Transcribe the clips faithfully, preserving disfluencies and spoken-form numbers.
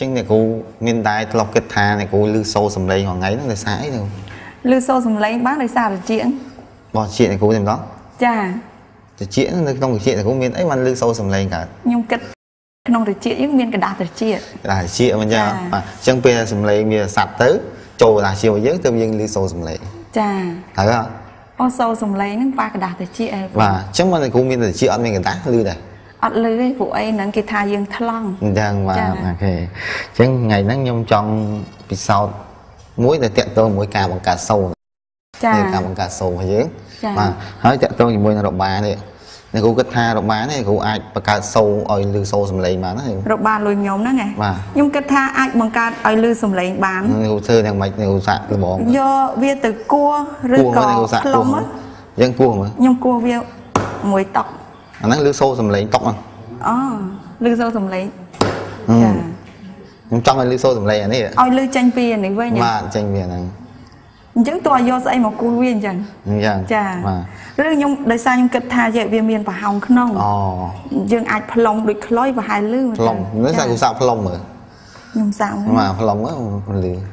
Chính này cô miền Tây lọc kết thà này cô lư sâu sầm lấy khoảng ấy nó là sải rồi. Lư sâu sầm lấy bác lấy sao được chuyện. Bỏ chuyện này cô tìm đó. Chà. Thì chuyện nó không cái chuyện này cũng miền ấy mà lư sâu sầm lấy cả. Nhưng kết không được chuyện những miền cái đạt được chuyện. Là chuyện mà nha. Mà chẳng bia sầm lấy bia sạt tới trồi là chiều dưới tự nhiên lư sâu sầm lấy. Chà. Thấy không? Ô sâu sầm lấy nó ba cái đạt được chuyện. Và chẳng mà này cô miền là chuyện ăn miền cái đá lư này. Ở lưới của ấy nắng cái thai dương thăng đang mà ok chứ ngày nắng nhung trong vì sau muối để tiện tôi muối cà bằng cà sâu cà bằng cà sâu hay chứ mà hỏi tiện tôi thì muối là đậu bá này này cô kết tha đậu bá này cô ai bằng cà sâu ơi lư sâu sầm lấy mà nó đậu bá lùi nhóm đó nghe mà nhưng kết tha ai bằng cà ơi lư sầm lấy bán cô thơ đang mạch này cô sạ từ bỏ do vía từ cua rưỡi cò lông á dân cua mà nhưng cua vía muối tóc nó lư sâu sầm lấy tóc à ờ lư sâu sầm lấy trong cái lư sâu sầm lấy này ôi lư chanh bia này với nhỉ mà chanh bia này chứng tòa do dạy một cô viên chẳng chà rồi nhưng đời sao nhưng kết tha dạy viên miền và hồng không dương ai plong được khói và hai lư plong nó sao cũng sao plong mà nhưng sao mà plong á con lư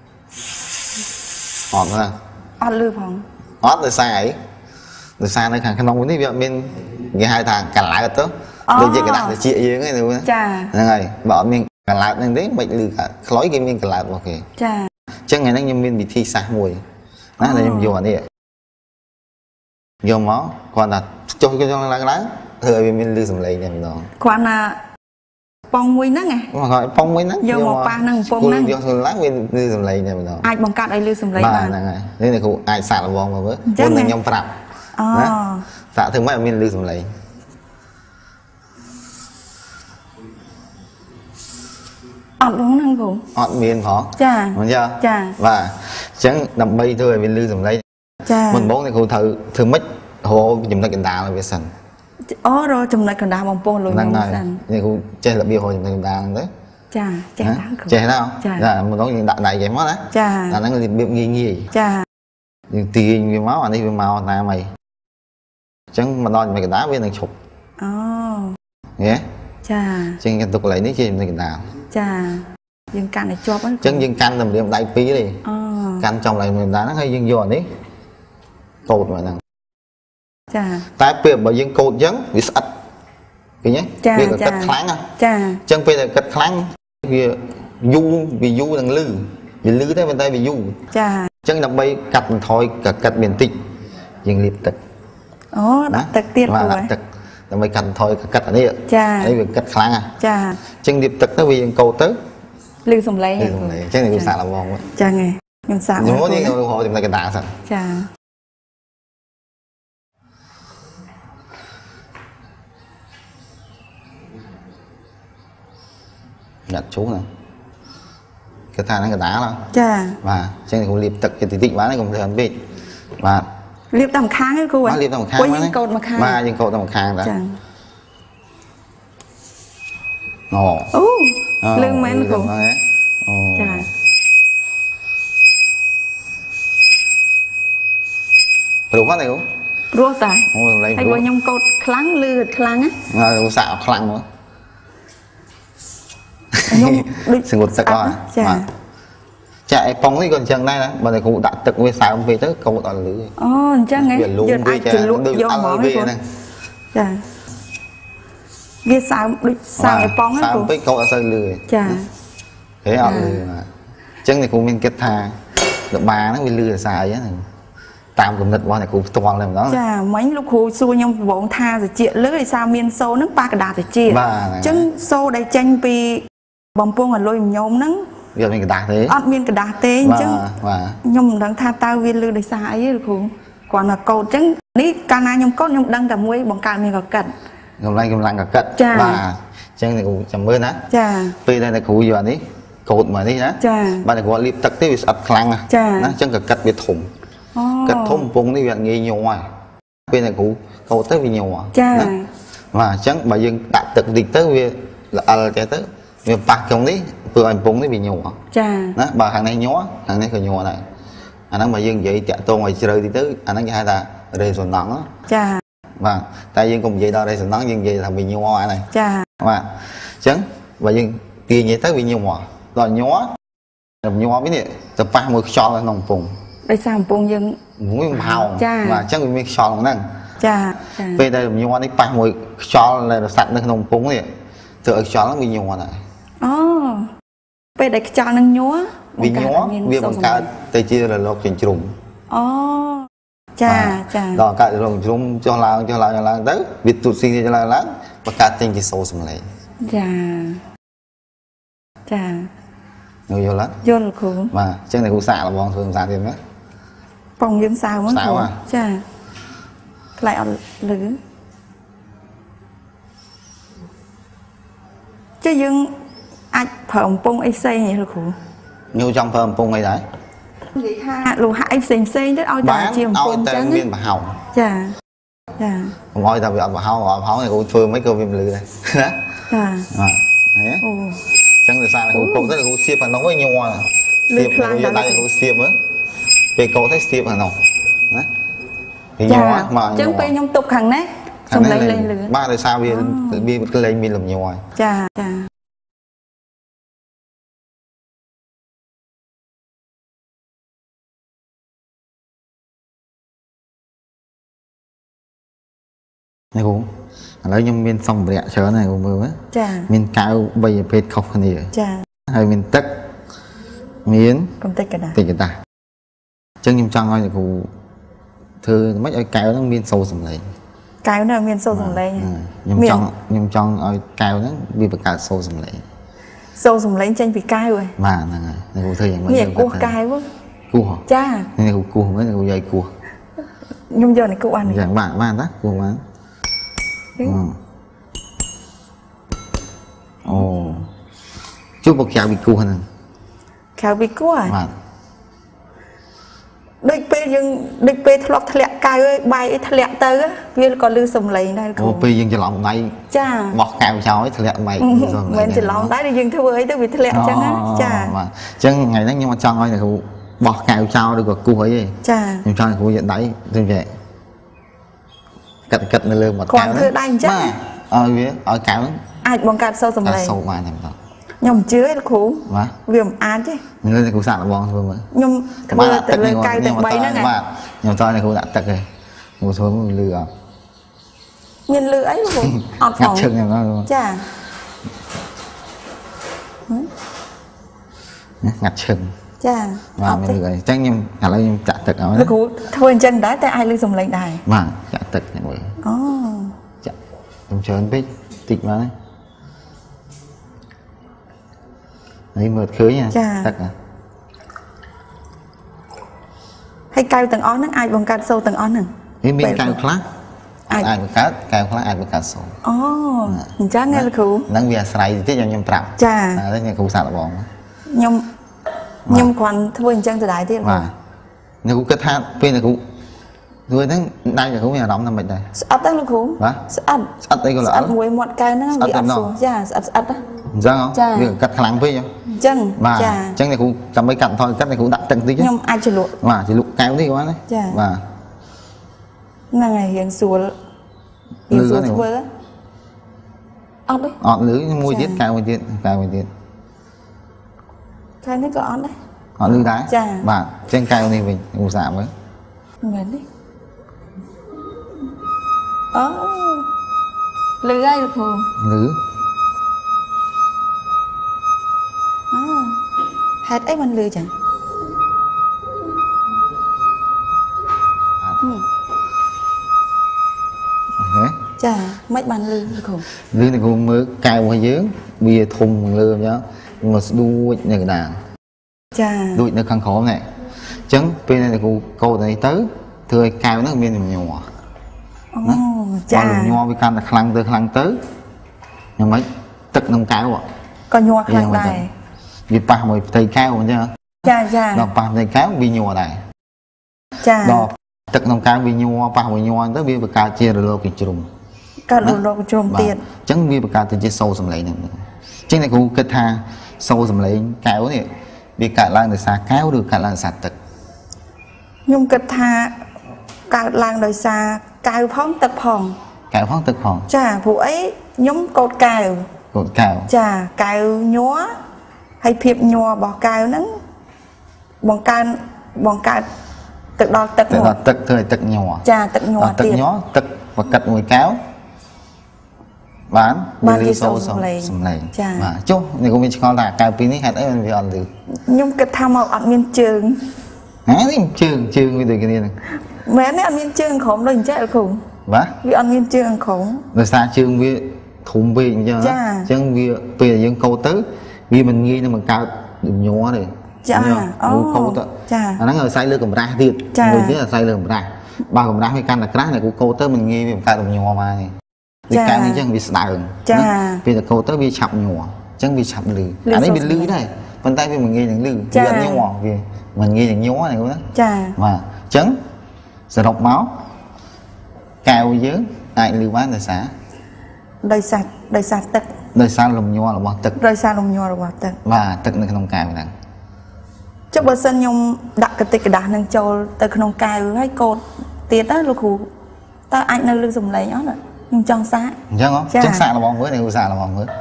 hot ha hot lư phòng hot từ xa ấy từ xa nơi hàng không cái việc bên cái hai thằng cả lại rồi đôi khi cái đặt chị gì cái này chà này bỏ mình cả lại nên đấy mình lư cả khói cái mình cả lại ok chà chắc ngày nay nhân viên bị thi xa mùi đó là em vô đi vô máu còn là cho cái cho lá lá thời mình lư sầm lấy này đó còn là phong muối nắng nghe mà gọi phong muối nắng vô một ba nắng phong nắng vô lá mình lư sầm lấy này đó ai bằng cát ai lư sầm lấy mà này đây là cụ ai xả là vòng mà với con là nhom phạp tạ thường mấy mình lư sầm lấy ọt đúng năng cụ ọt miền hả chà đúng chưa chà và chẳng đầm bay thôi mình lư sầm lấy chà mình bốn này cụ thử thử mất hồ chúng ta kiện đá là về sần ó rồi chúng ta kiện đá bằng pôn luôn năng này này cụ chơi là bia hồ chúng ta kiện đá đấy chà chà đá chè nào là một đống đại đại cái món đấy chà là nó bị bị nghi nghi chà tì vì máu anh đi vì màu ta mày chẳng mà nói mày cái đá với thằng chụp nghe chà chẳng cái tục lấy ní chi mình nào chà dương can này cho bắn chân dương can làm điểm đại phí đi can trong này mình đá nó hay dương giòn đấy cột mà nè chà tại việc bởi dương cột trắng bị sạch cái nhé việc là cắt kháng à chà chân bây giờ cắt kháng vì du vì du đang lư vì lư thế bên tay vì du chà chân đập bay cắt thôi cả cắt biển tịch dương liệp tịch ồ tịch tiệt rồi tịch đập bay cắt thôi cả cắt ở đây chà đấy việc cắt kháng à chà chân liệp tịch nó vì dương cột tới lư sầm lấy chân này cũng xả là vòng chà nghe nhưng sao nhớ đi họ tìm lại cái đá sao chà nhặt chú này cái thang nó cái đá đó chà và trên này cũng liệp tật cái tí tị bán này cũng thường biết và liệp tầm kháng ấy cô ấy liệp tầm kháng những cột mà kháng mà những cột tầm kháng đó ồ lưng men cô chà đủ phát này không rùa tài hay qua nhông cột kháng lư kháng á rồi xạo kháng nữa sự ngột tật đó à chạy phóng thì còn chẳng đây đó mà này cũng đã tật về sao về tới câu đó lưới ồ chắc nghe giờ ai chỉ luôn vô mỏ về này chà về sao sao cái phóng á sao với câu đã sơi lười chà thế họ lười mà chân này cũng mình kết thà được bà nó bị lười xài á này tạm cũng nịch qua này cũng toàn làm đó chà mấy lúc hồi xưa nhông vốn tha rồi chuyện lưới sao miên sâu nước ba cái đá thì chia chân sâu đây tranh vì bầm buông ở lôi nhôm nắng giờ mình cái đá thế ăn miên cái đá thế chứ nhôm đang tha tao viên lư để xa ấy được không còn là cầu trắng ní cana nhôm cốt nhôm đang cầm muối bằng cà mình gặp cận cầm lanh cầm lanh gặp cận và chân này cũng chầm mơn á vì đây là cụ giờ đi cột mà đi á bạn này gọi liệp tật tới bị sạch khăn á chân cả cật bị thủng cật thủng bụng đi viện nghi nhiều ngoài bên này cụ cột tới vì nhiều ngoài và chân bà dương đặt tật đi tới vì là al cái tới vì bạc trong đấy vừa anh búng đấy bị nhổ đó bà hàng này nhó hàng này phải nhổ này anh đang mà dương vậy chạy tô ngoài chơi đi tới anh đang hai ta đây rồi nắng đó và tại dương cùng vậy đâu đây rồi nắng dương vậy là bị nhổ này và chấn và dương tiền vậy tới bị nhiều mà rồi nhó nhó biết nè tập ba mươi cho là nòng phùng đây sao phùng nhưng muốn hào mà chắc mình cho nó năng cha về đây nhó đấy ba mươi cho là sạch được nòng phùng nè tự cho nó bị nhiều này oh về đây cho nó nhó vì nhó vì bằng cả tay chia là lột chuyển trùng oh cha cha rồi cả lột trùng cho là cho là cho là tới việc tụt sinh cho là lắm và cả tiền chỉ số sầm lại cha cha người vô lắm vô là khổ mà chắc này cũng xả là bong thường xả tiền đó bong dương sao mất xả à cha lại ở lử chứ dương ai phởm bông ấy xây này là khổ nhiều trong phởm bông ấy đấy vậy ha lù hại xem xem tới oi ta chiêm bông trắng viên bà hồng cha cha không oi ta bị bà hồng bà hồng này cũng phơi mấy cơ viêm lử này cha đấy chẳng được sao là cậu rất là cậu xiếp nó với nhau à xiếp này bây giờ tay cậu xiếp á về cậu thấy xiếp hả nó thì nhau mà chẳng phải nhung tục hằng đấy xong lấy lên lửa ba đời sao vì vì cái lên mình làm nhiều rồi chà chà này cũng lấy nhung miên xong bẹt chớ này cũng vừa á miên cao bây giờ phết khóc hơn nhiều chà hay miên tất miến công tích cái nào tích cái ta chân nhung trăng thôi thì cũng thư mấy ai cao nó miên sâu sầm lấy cao nó miên sâu sầm lấy nhung trăng nhung trăng ai cao nó vì bậc cao sâu sầm lấy sâu sầm lấy tranh vì cao rồi mà này này cũng thấyอย่าง này cua cao quá cua cha này cũng cua mấy này dây cua nhung giờ này cua ăn dạng bạn bạn đó cua bán ồ chút bậc cao bị cua hơn cao bị cua à đôi pe dương đôi pe thọt thẹn cao bay thẹn tới á viên còn lưu sầm lấy đây ồ pe dương chỉ lòng này cha bọt cao cháu ấy thẹn mày mình chỉ lòng đấy dương theo ấy tới bị thẹn chẳng á cha chẳng ngày đó nhưng mà trong ấy là bọt cao cháu được cua ấy gì cha nhưng trong cua hiện đấy như vậy cật cật nó lên một cao thưa đanh chứ ờ biết ở cao ai bằng cát sâu sầm lấy sâu mà này đó nhom chứa ấy khổ mà viêm án chứ nên là cũng sạc là bong thôi mà nhom vừa từ lời cay từ bấy nữa này nhom to này cũng đã tật rồi một số mình lừa nhìn lừa ấy luôn ọt phòng chân em nó luôn chà ngặt chân chà và mình lừa chắc nhưng cả là nhưng chặt tật ở đó thôi chân đá tại ai lưu dùng lấy đài mà chặt tật này mọi oh chặt em chờ anh biết tịch mà đấy đấy mượt khơi nha tật à hay cao tầng ón ai bằng cát sâu tầng ón nè cái miếng cao khác ai ai cá cao khác ai cá sâu oh mình chắc nghe là khủ nắng bia sài thì tiếc cho nhom trạo chà đấy nghe không sạch là bong nhom nhom còn thôi chân từ đại tiếc mà nếu cũng kết hát bên này cũng rồi đấy đây là cũng nhà đóng năm bệnh này ắt đó là khủ ắt ắt đây có là ắt mùi một cái nó bị ắt xuống chà ắt ắt đó răng không việc cắt khăn với nhau chân mà chân này cũng cầm mấy cạnh thôi cắt này cũng đặt chân tí chứ nhưng ai chỉ lụa mà chỉ lụa cao tí quá đấy mà là ngày hiện xuống hiện xuống xuống á ọt đấy ọt lưới môi tiết cao môi tiết cao môi tiết cái này có ọt đấy ọt lưới đá mà trên cao này mình cũng giảm với ngắn đi ơ lưới ai được không lưới hạt ấy mình lừa chẳng chà mấy bàn lừa được không lừa này cũng mới cao qua dưới bia thùng lừa nhá nhưng mà đuôi này nào chà đuôi nó khăn khổ này chấn bên này là cô cô này tới thưa cao nó miên nhiều nhỏ chà nhỏ với can là khăn tới khăn tới nhưng mấy tức nông cao ạ còn nhỏ khăn này vì ba mươi thầy cao mà chứ chà chà đó ba thầy cao bị nhua này chà đó tức nông cao bị nhua ba mươi nhua tới vì bậc cao chia rồi cái chùm cả đồ đồ chùm tiền chẳng vì bậc cao thì chia sâu sầm lấy này chính này cũng kết tha sâu sầm lấy cao này vì cả làng đời xa cao được cả làng sạt tật nhưng kết tha cả làng đời xa cao phóng tật phòng cao phóng tật phòng chà vụ ấy nhóm cột cao កូនកៅចាកៅញ័រហើយភាពញ័ររបស់កៅហ្នឹងបង្កើនបង្កើតទឹកដល់ទឹកមកទឹកធ្វើឲ្យទឹកញ័រចាទឹកញ័រទៀតទឹកញ័រទឹកបកាត់មួយកៅបានបានជាសូរសំឡេងសំឡេងបាទចុះនេះក៏មានឆ្ងល់ថាកៅពីនេះហេតុអីมันវាអត់លឺខ្ញុំគិតថាមកអត់មានជើងហ៎នេះជើងជើងវាដូចគ្នាហ្នឹងមែនទេអត់មានជើងក្រុមដូចអញ្ចឹងគ្រូបាទវាអត់មានជើងក្រុមដោយសារជើងវាធំពេកអញ្ចឹងណាអញ្ចឹងវាពេលយើងកោតទៅវាមិនងាយនឹងបង្កើតញ័រទេចាអូកោតចាអាហ្នឹងអាស្រ័យលើកម្រាស់ទៀតមួយទៀតអាស្រ័យលើកម្រាស់បើកម្រាស់វាកាន់តែក្រាស់តែគូកោតទៅមិនងាយវាបង្កើតញ័រមកទេវាកៅអញ្ចឹងវាស្ដើងចាពេលតែកោតទៅវាឆាប់ញ័រអញ្ចឹងវាឆាប់លឺអានេះវាលឺដែរប៉ុន្តែវាមិនងាយនឹងលឺវាអត់ញ័រវាមិនងាយនឹងញ័រទេណាចាបាទអញ្ចឹងសរុបមកកៅយើងអាចលឺបានដោយសារដោយសារដោយសារទឹកដោយសារលំញ័ររបស់ទឹកដោយសារលំញ័ររបស់ទឹកបាទទឹកនៅក្នុងកៅហ្នឹងចុះបើសិនខ្ញុំដាក់កតិកដាស់នឹងចូលទៅក្នុងកៅហើយកូតទៀតណាលោកគ្រូតើអាចនៅលើសំឡេងអត់ខ្ញុំចង់សាកអញ្ចឹងហ៎ចង់សាករបស់មើលនេះឧស្សាហ៍របស់មើល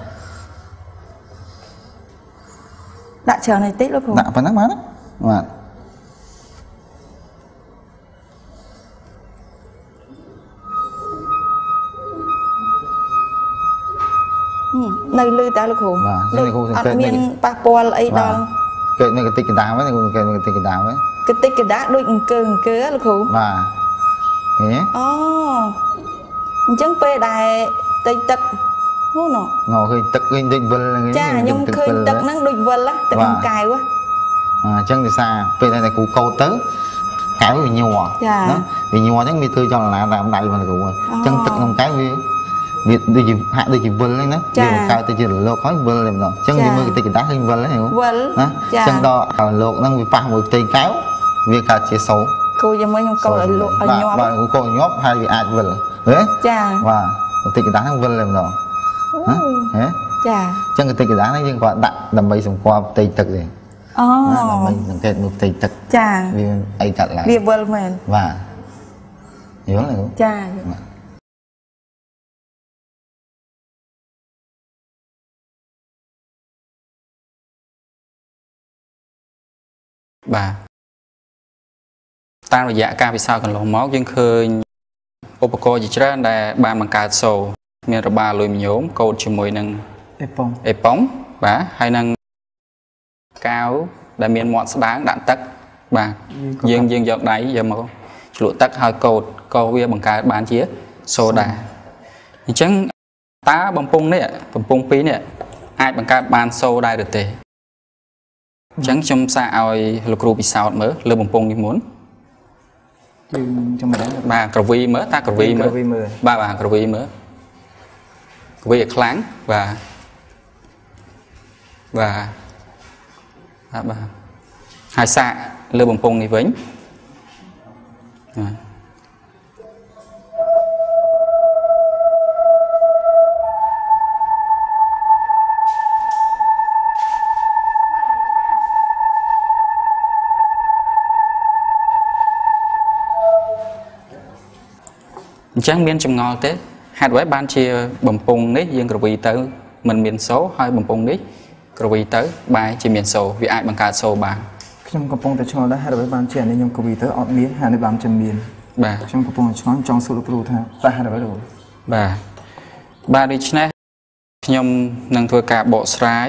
ដាក់ច្រើនតិចលោកគ្រូដាក់ប៉ុណ្ណឹងបានបាទនៅលើតែលោកគ្រូបាទលោកគ្រូអត់មានប៉ះពាល់អីដល់គេនៅកតិកដាហ្នឹងគេនៅកតិកដាហ្នឹងកតិកដាដូចអង្គើអង្គើលោកគ្រូបាទហេអូអញ្ចឹងពេលដែលតិចទឹកហ្នឹងណ៎ងឃើញទឹកឃើញដូចវិលហ្នឹងចាខ្ញុំឃើញទឹកហ្នឹងដូចវិលទឹកក្នុងកៅហ៎អញ្ចឹងដោយសារពេលដែលគ្រូកោតទៅកៅវាញ័រណាវាញ័រអញ្ចឹងវាធ្វើចលនាតាមដៃរបស់គ្រូអញ្ចឹងទឹកក្នុងកៅវាវាដូចជាហាក់ដូចជាវិលហ្នឹងណាវាបង្កើតទៅជារលកហើយវិលតែម្ដងអញ្ចឹងយើងមើលកតិកដាឃើញវិលហ្នឹងវិលណាអញ្ចឹងដល់រលកហ្នឹងវាប៉ះមួយផ្ទៃកៅវាកើតជាសូរគ្រូយ៉ាងម៉េចខ្ញុំកោតឲ្យលក់ឲ្យញាប់បាទគ្រូកោតញាប់ហើយវាអាចវិលហ៎ចាបាទកតិកដាហ្នឹងវិលតែម្ដងហ៎ចាអញ្ចឹងកតិកដាហ្នឹងយើងគាត់ដាក់ដើម្បីសម្គាល់ផ្ទៃទឹកទេអូដើម្បីសង្កេតមើលផ្ទៃទឹកចាវាអីកាត់ឡើងវាវិលមែនបាទយល់ទេគ្រូចាបាទតាមរយៈការពិសោធន៍កន្លងមកយើងឃើញឧបករណ៍ជាច្រើនដែលបានបង្កើតសូរមានរបាលុយមញោមកូតជាមួយនឹងអេប៉ុងអេប៉ុងបាទហើយនឹងកៅដែលមានមាត់ស្ដើងដាក់ទឹកបាទយើងយើងយកដៃយកមកឆ្លក់ទឹកហើយកូតក៏វាបង្កើតបានជាសូរដែរអញ្ចឹងតើបំពង់នេះបំពង់ពីរនេះអាចបង្កើតបានសូរដែរឬទេអញ្ចឹងខ្ញុំសាកឲ្យលោកគ្រូពិសោធន៍មើលលើបំពង់នេះមុនយើងចាំមើលបាទក្រវីមើលតើក្រវីមើលបាទបាទក្រវីមើលក្រវីឲ្យខ្លាំងបាទបាទបាទហើយសាកលើបំពង់នេះវិញបាទអញ្ចឹងមានចម្ងល់ទេហេតុអ្វីបានជាបំពង់នេះយើងក្រវីទៅមិនមានសូរហើយបំពង់នេះក្រវីទៅបែរជាមានសូរវាអាចបង្កើតសូរបានខ្ញុំកំពុងតែឆ្ងល់ដែរហេតុអ្វីបានជាអានេះខ្ញុំក្រវីទៅអត់មានហើយនេះបានជាមានបាទខ្ញុំកំពុងតែឆ្ងល់ចង់សួរលោកគ្រូថាតើហេតុអ្វីលោកបាទបាទដូច្នេះខ្ញុំនឹងធ្វើការបកស្រាយ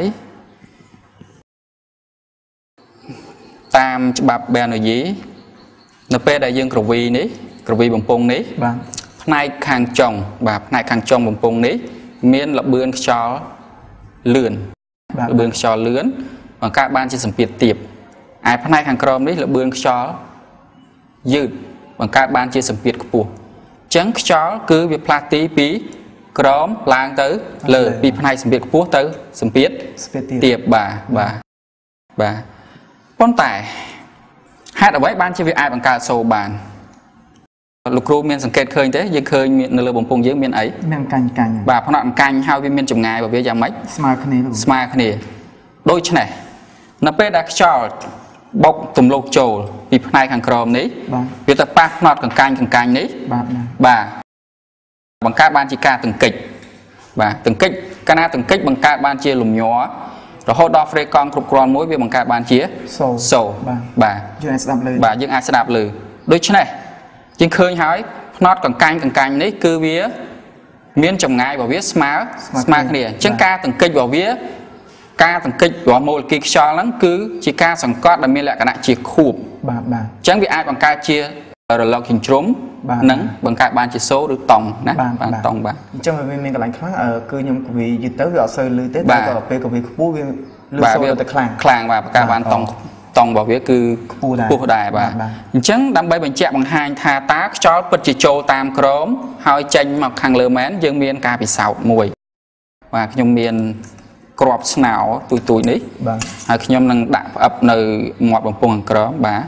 តាមច្បាប់បែណូយីនៅពេលដែលយើងក្រវីនេះក្រវីបំពង់នេះបាទផ្នែកខាងចុងបាទផ្នែកខាងចុងបំពង់នេះមានល្បឿនខ្យល់លឿនល្បឿនខ្យល់លឿនបង្កើតបានជាសម្ពាធទាបឯផ្នែកខាងក្រោមនេះល្បឿនខ្យល់យឺតបង្កើតបានជាសម្ពាធខ្ពស់អញ្ចឹងខ្យល់គឺវាផ្លាស់ទីពីក្រោមឡើងទៅលើពីផ្នែកសម្ពាធខ្ពស់ទៅសម្ពាធទាបបាទបាទបាទប៉ុន្តែហេតុអ្វីបានជាវាអាចបង្កើតសូរបានលោកគ្រូមានសង្កេតឃើញទេយើងឃើញនៅលើបំពង់យើងមានអីមានកាញ់កាញ់បាទផ្នែកកាញ់ហើយវាមានចម្ងាយរបស់វាយ៉ាងម៉េចស្មើគ្នាស្មើគ្នាដូច្នេះនៅពេលដែលខ្យល់បុកទម្លុះចូលពីផ្នែកខាងក្រោមនេះវាទៅប៉ះផ្នត់កង្កាញ់កង្កាញ់នេះបាទបាទបង្កើតបានជាការទង្គិចបាទទាំងកិច្ចកាលណាទាំងកិច្ចបង្កើតបានជាលំញ័ររហូតដល់ free កង់គ្រប់គ្រាន់មួយវាបង្កើតបានជាសូបាទយើងអាចស្ដាប់លើបាទយើងអាចស្ដាប់លើដូច្នេះយើងឃើញហើយផ្នត់កង្កាញ់កង្កាញ់នេះគឺវាមានចម្ងាយរបស់វាស្មើស្មើគ្នាអញ្ចឹងការទាំងកិច្ចរបស់វាការទាំងកិច្ចរបស់ម៉ូលេគុលខ្យល់ហ្នឹងគឺជាការសង្កត់ដែលមានលក្ខណៈជាខួបបាទបាទអញ្ចឹងវាអាចបង្កើតជារលកចិញ្ច្រុំនិងបង្កើតបានជាសូឬតង់ណាបាទតង់បាទអញ្ចឹងវាមានកន្លែងខ្លះគឺខ្ញុំគវីយឺតទៅវាអត់សូវលឺទេតែដល់ពេលគវីខ្ពស់វាលឺសូរទៅខ្លាំងខ្លាំងបាទបង្កើតបានតង់តង់របស់វាគឺខ្ពស់ដែរខ្ពស់ដែរបាទអញ្ចឹងដើម្បីបញ្ជាក់បង្ហាញថាតើខ្យល់ពិតជាចូលតាមក្រោមហើយចេញមកខាងលើមែនយើងមានការពិសោធន៍មួយបាទខ្ញុំមានក្របស្នោទួយទួយនេះបាទហើយខ្ញុំនឹងដាក់ផ្អឹបនៅមាត់បំពង់ខាងក្រោមបាទ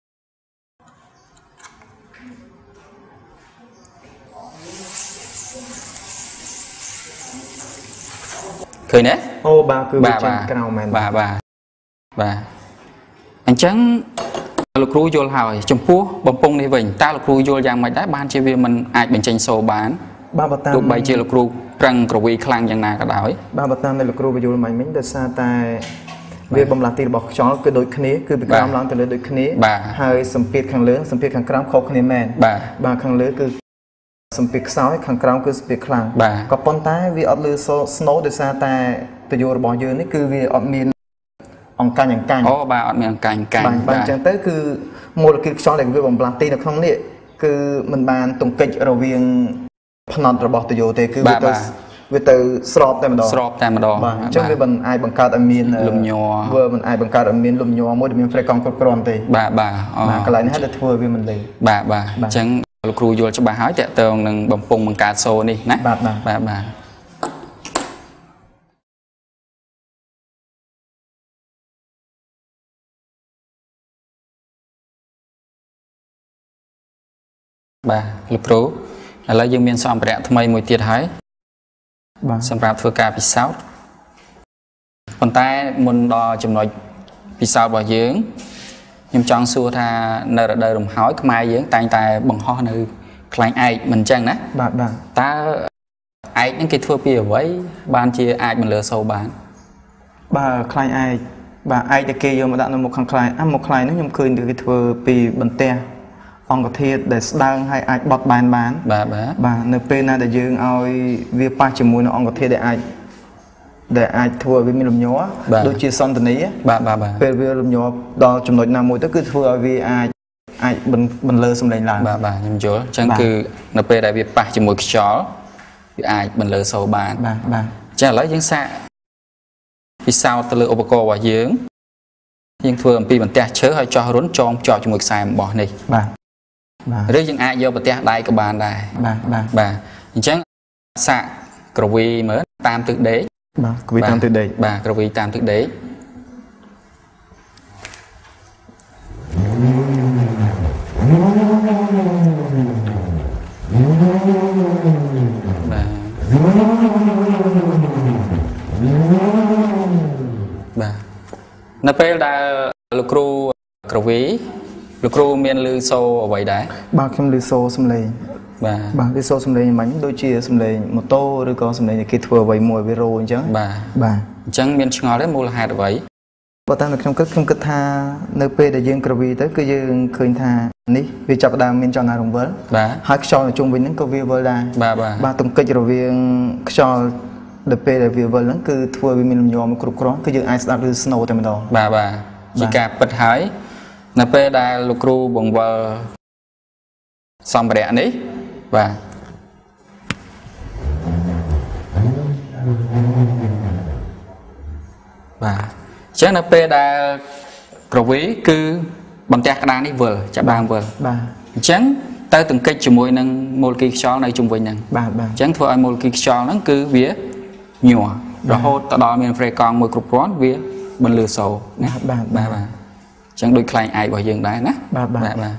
ឃើញទេអូបាទគឺវាចេញក្រៅមែនបាទបាទបាទអញ្ចឹងលោកគ្រូយល់ហើយចំពោះបំពង់នេះវិញតើលោកគ្រូយល់យ៉ាងម៉េចដែរបានជាវាមិនអាចបញ្ចេញសូរបានបាទបើតាមទោះបីជាលោកគ្រូប្រឹងក្រវីខ្លាំងយ៉ាងណាក៏ដោយបាទបើតាមដែលលោកគ្រូបញ្យល់មិញមិញដោយសារតែវាបំលាស់ទីរបស់ខ្យល់គឺដូចគ្នាគឺពីក្រោមឡើងទៅលើដូចគ្នាហើយសម្ពាធខាងលើសម្ពាធខាងក្រោមខុសគ្នាមែនបាទបាទខាងលើគឺសម្ពាធខ្សោយខាងក្រោមគឺសម្ពាធខ្លាំងក៏ប៉ុន្តែវាអត់លឺសូរ snow ដោយសារតែទយោរបស់យើងនេះគឺវាអត់មានអង្កាញ់អង្កាញ់អូបាទអត់មានអង្កាញ់អង្កាញ់បាទអញ្ចឹងទៅគឺម៉ូលេគុលខ្យល់ដែលវាបំលាស់ទីនៅក្នុងនេះគឺមិនបានទង្គិចរវាងផ្នត់របស់ទយោទេគឺវាទៅវាទៅស្របតែម្ដងស្របតែម្ដងបាទអញ្ចឹងវាមិនអាចបង្កើតឲ្យមានលំញ័រវាមិនអាចបង្កើតឲ្យមានលំញ័រមួយដែលមាន frequency គ្រប់គ្រាន់ទេបាទបាទអូកន្លែងនេះទៅធ្វើវាមិនលឺបាទបាទអញ្ចឹងលោកគ្រូយល់ច្បាស់ហើយតើតើនឹងបំពង់បង្កើតសូរនេះណាបាទបាទបាទបាទបាទលោកគ្រូឥឡូវយើងមានសម្ភារៈថ្មីមួយទៀតហើយបាទសម្រាប់ធ្វើការពិសោធន៍ប៉ុន្តែមុនដល់ចំណុចពិសោធន៍របស់យើងខ្ញុំចង់សួរថានៅរដូវរំហើយខ្មែរយើងតែងតែបង្ហោះនៅខ្លែងឯកមិនអញ្ចឹងណាបាទបាទតើឯកហ្នឹងគេធ្វើពីអ្វីបានជាអាចបន្លឺសូរបានបាទខ្លែងឯកបាទឯកដែលគេយកមកដាក់នៅមុខខាងខ្លែងអាមុខខ្លែងហ្នឹងខ្ញុំឃើញគេធ្វើពីបន្ទះអង្គធាតុដែលស្ដើងហើយអាចបត់បែនបានបាទបាទបាទនៅពេលណាដែលយើងឲ្យវាប៉ះជាមួយនឹងអង្គធាតុដែលអាចដែលអាចធ្វើឲ្យវាមានលំញ័រដូចជាសន្តានីបាទបាទបាទពេលវាលំញ័រដល់ចំណុចណាមួយទៅគឺធ្វើឲ្យវាអាចអាចបន្លឺសំឡេងឡើងបាទបាទខ្ញុំយល់អញ្ចឹងគឺនៅពេលដែលវាប៉ះជាមួយខ្យល់វាអាចបន្លឺសូរបានបាទបាទអញ្ចឹងឥឡូវយើងសាកពិសោធន៍ទៅលើឧបករណ៍របស់យើងយើងធ្វើអំពីបន្ទះឈើហើយចោះរុនចងភ្ជាប់ជាមួយខ្សែអំបោះនេះបាទឬយើងអាចយកប្រទេសដៃក៏បានដែរបាទបាទបាទអញ្ចឹងសាកក្រវីមើលតាមទិសដេកបាទក្រវីតាមទិសដេកបាទក្រវីតាមទិសដេកបាទបាទនៅពេលដែលលោកគ្រូក្រវីលោកគ្រូមានឮសូរអ្វីដែរបាទខ្ញុំឮសូរសំឡេងបាទបាទឮសូរសំឡេងមិញដូចជាសំឡេងម៉ូតូឬក៏សំឡេងគេធ្វើអ្វីមួយវារោអញ្ចឹងបាទបាទអញ្ចឹងមានឆ្ងល់ទេមូលហេតុអ្វីបើតាមនៅខ្ញុំគិតខ្ញុំគិតថានៅពេលដែលយើងក្រវីទៅគឺយើងឃើញថានេះវាចាប់ផ្ដើមមានចលនារង្វិលបាទហើយខ្យល់នៅជុំវិញហ្នឹងក៏វាវិលដែរបាទបាទបាទទង្គិចរវាងខ្យល់ដល់ពេលដែលវាវិលហ្នឹងគឺធ្វើវាមានលំញ័រមកគ្រប់គ្រាន់គឺយើងអាចស្ដាប់ឮ snow តែម្ដងបាទបាទជាការពិតហើយនៅពេលដែលលោកគ្រូបង្វិលសម្ភារៈនេះបាទបាទអញ្ចឹងនៅពេលដែលក្រវីគឺបន្ទះក្តារនេះវិលចាប់ដើមវិលបាទអញ្ចឹងទៅទង្គិចជាមួយនឹងម៉ូលេគុលខ្យល់នៅជុំវិញហ្នឹងបាទបាទអញ្ចឹងធ្វើឲ្យម៉ូលេគុលខ្យល់ហ្នឹងគឺវាញ័ររហូតទៅដល់មាន frequency មួយគ្រប់គ្រាន់វាបន្លឺសូរណាបាទបាទបាទអញ្ចឹងដូចខ្លែងឯករបស់យើងដែរណាបាទបាទបាទ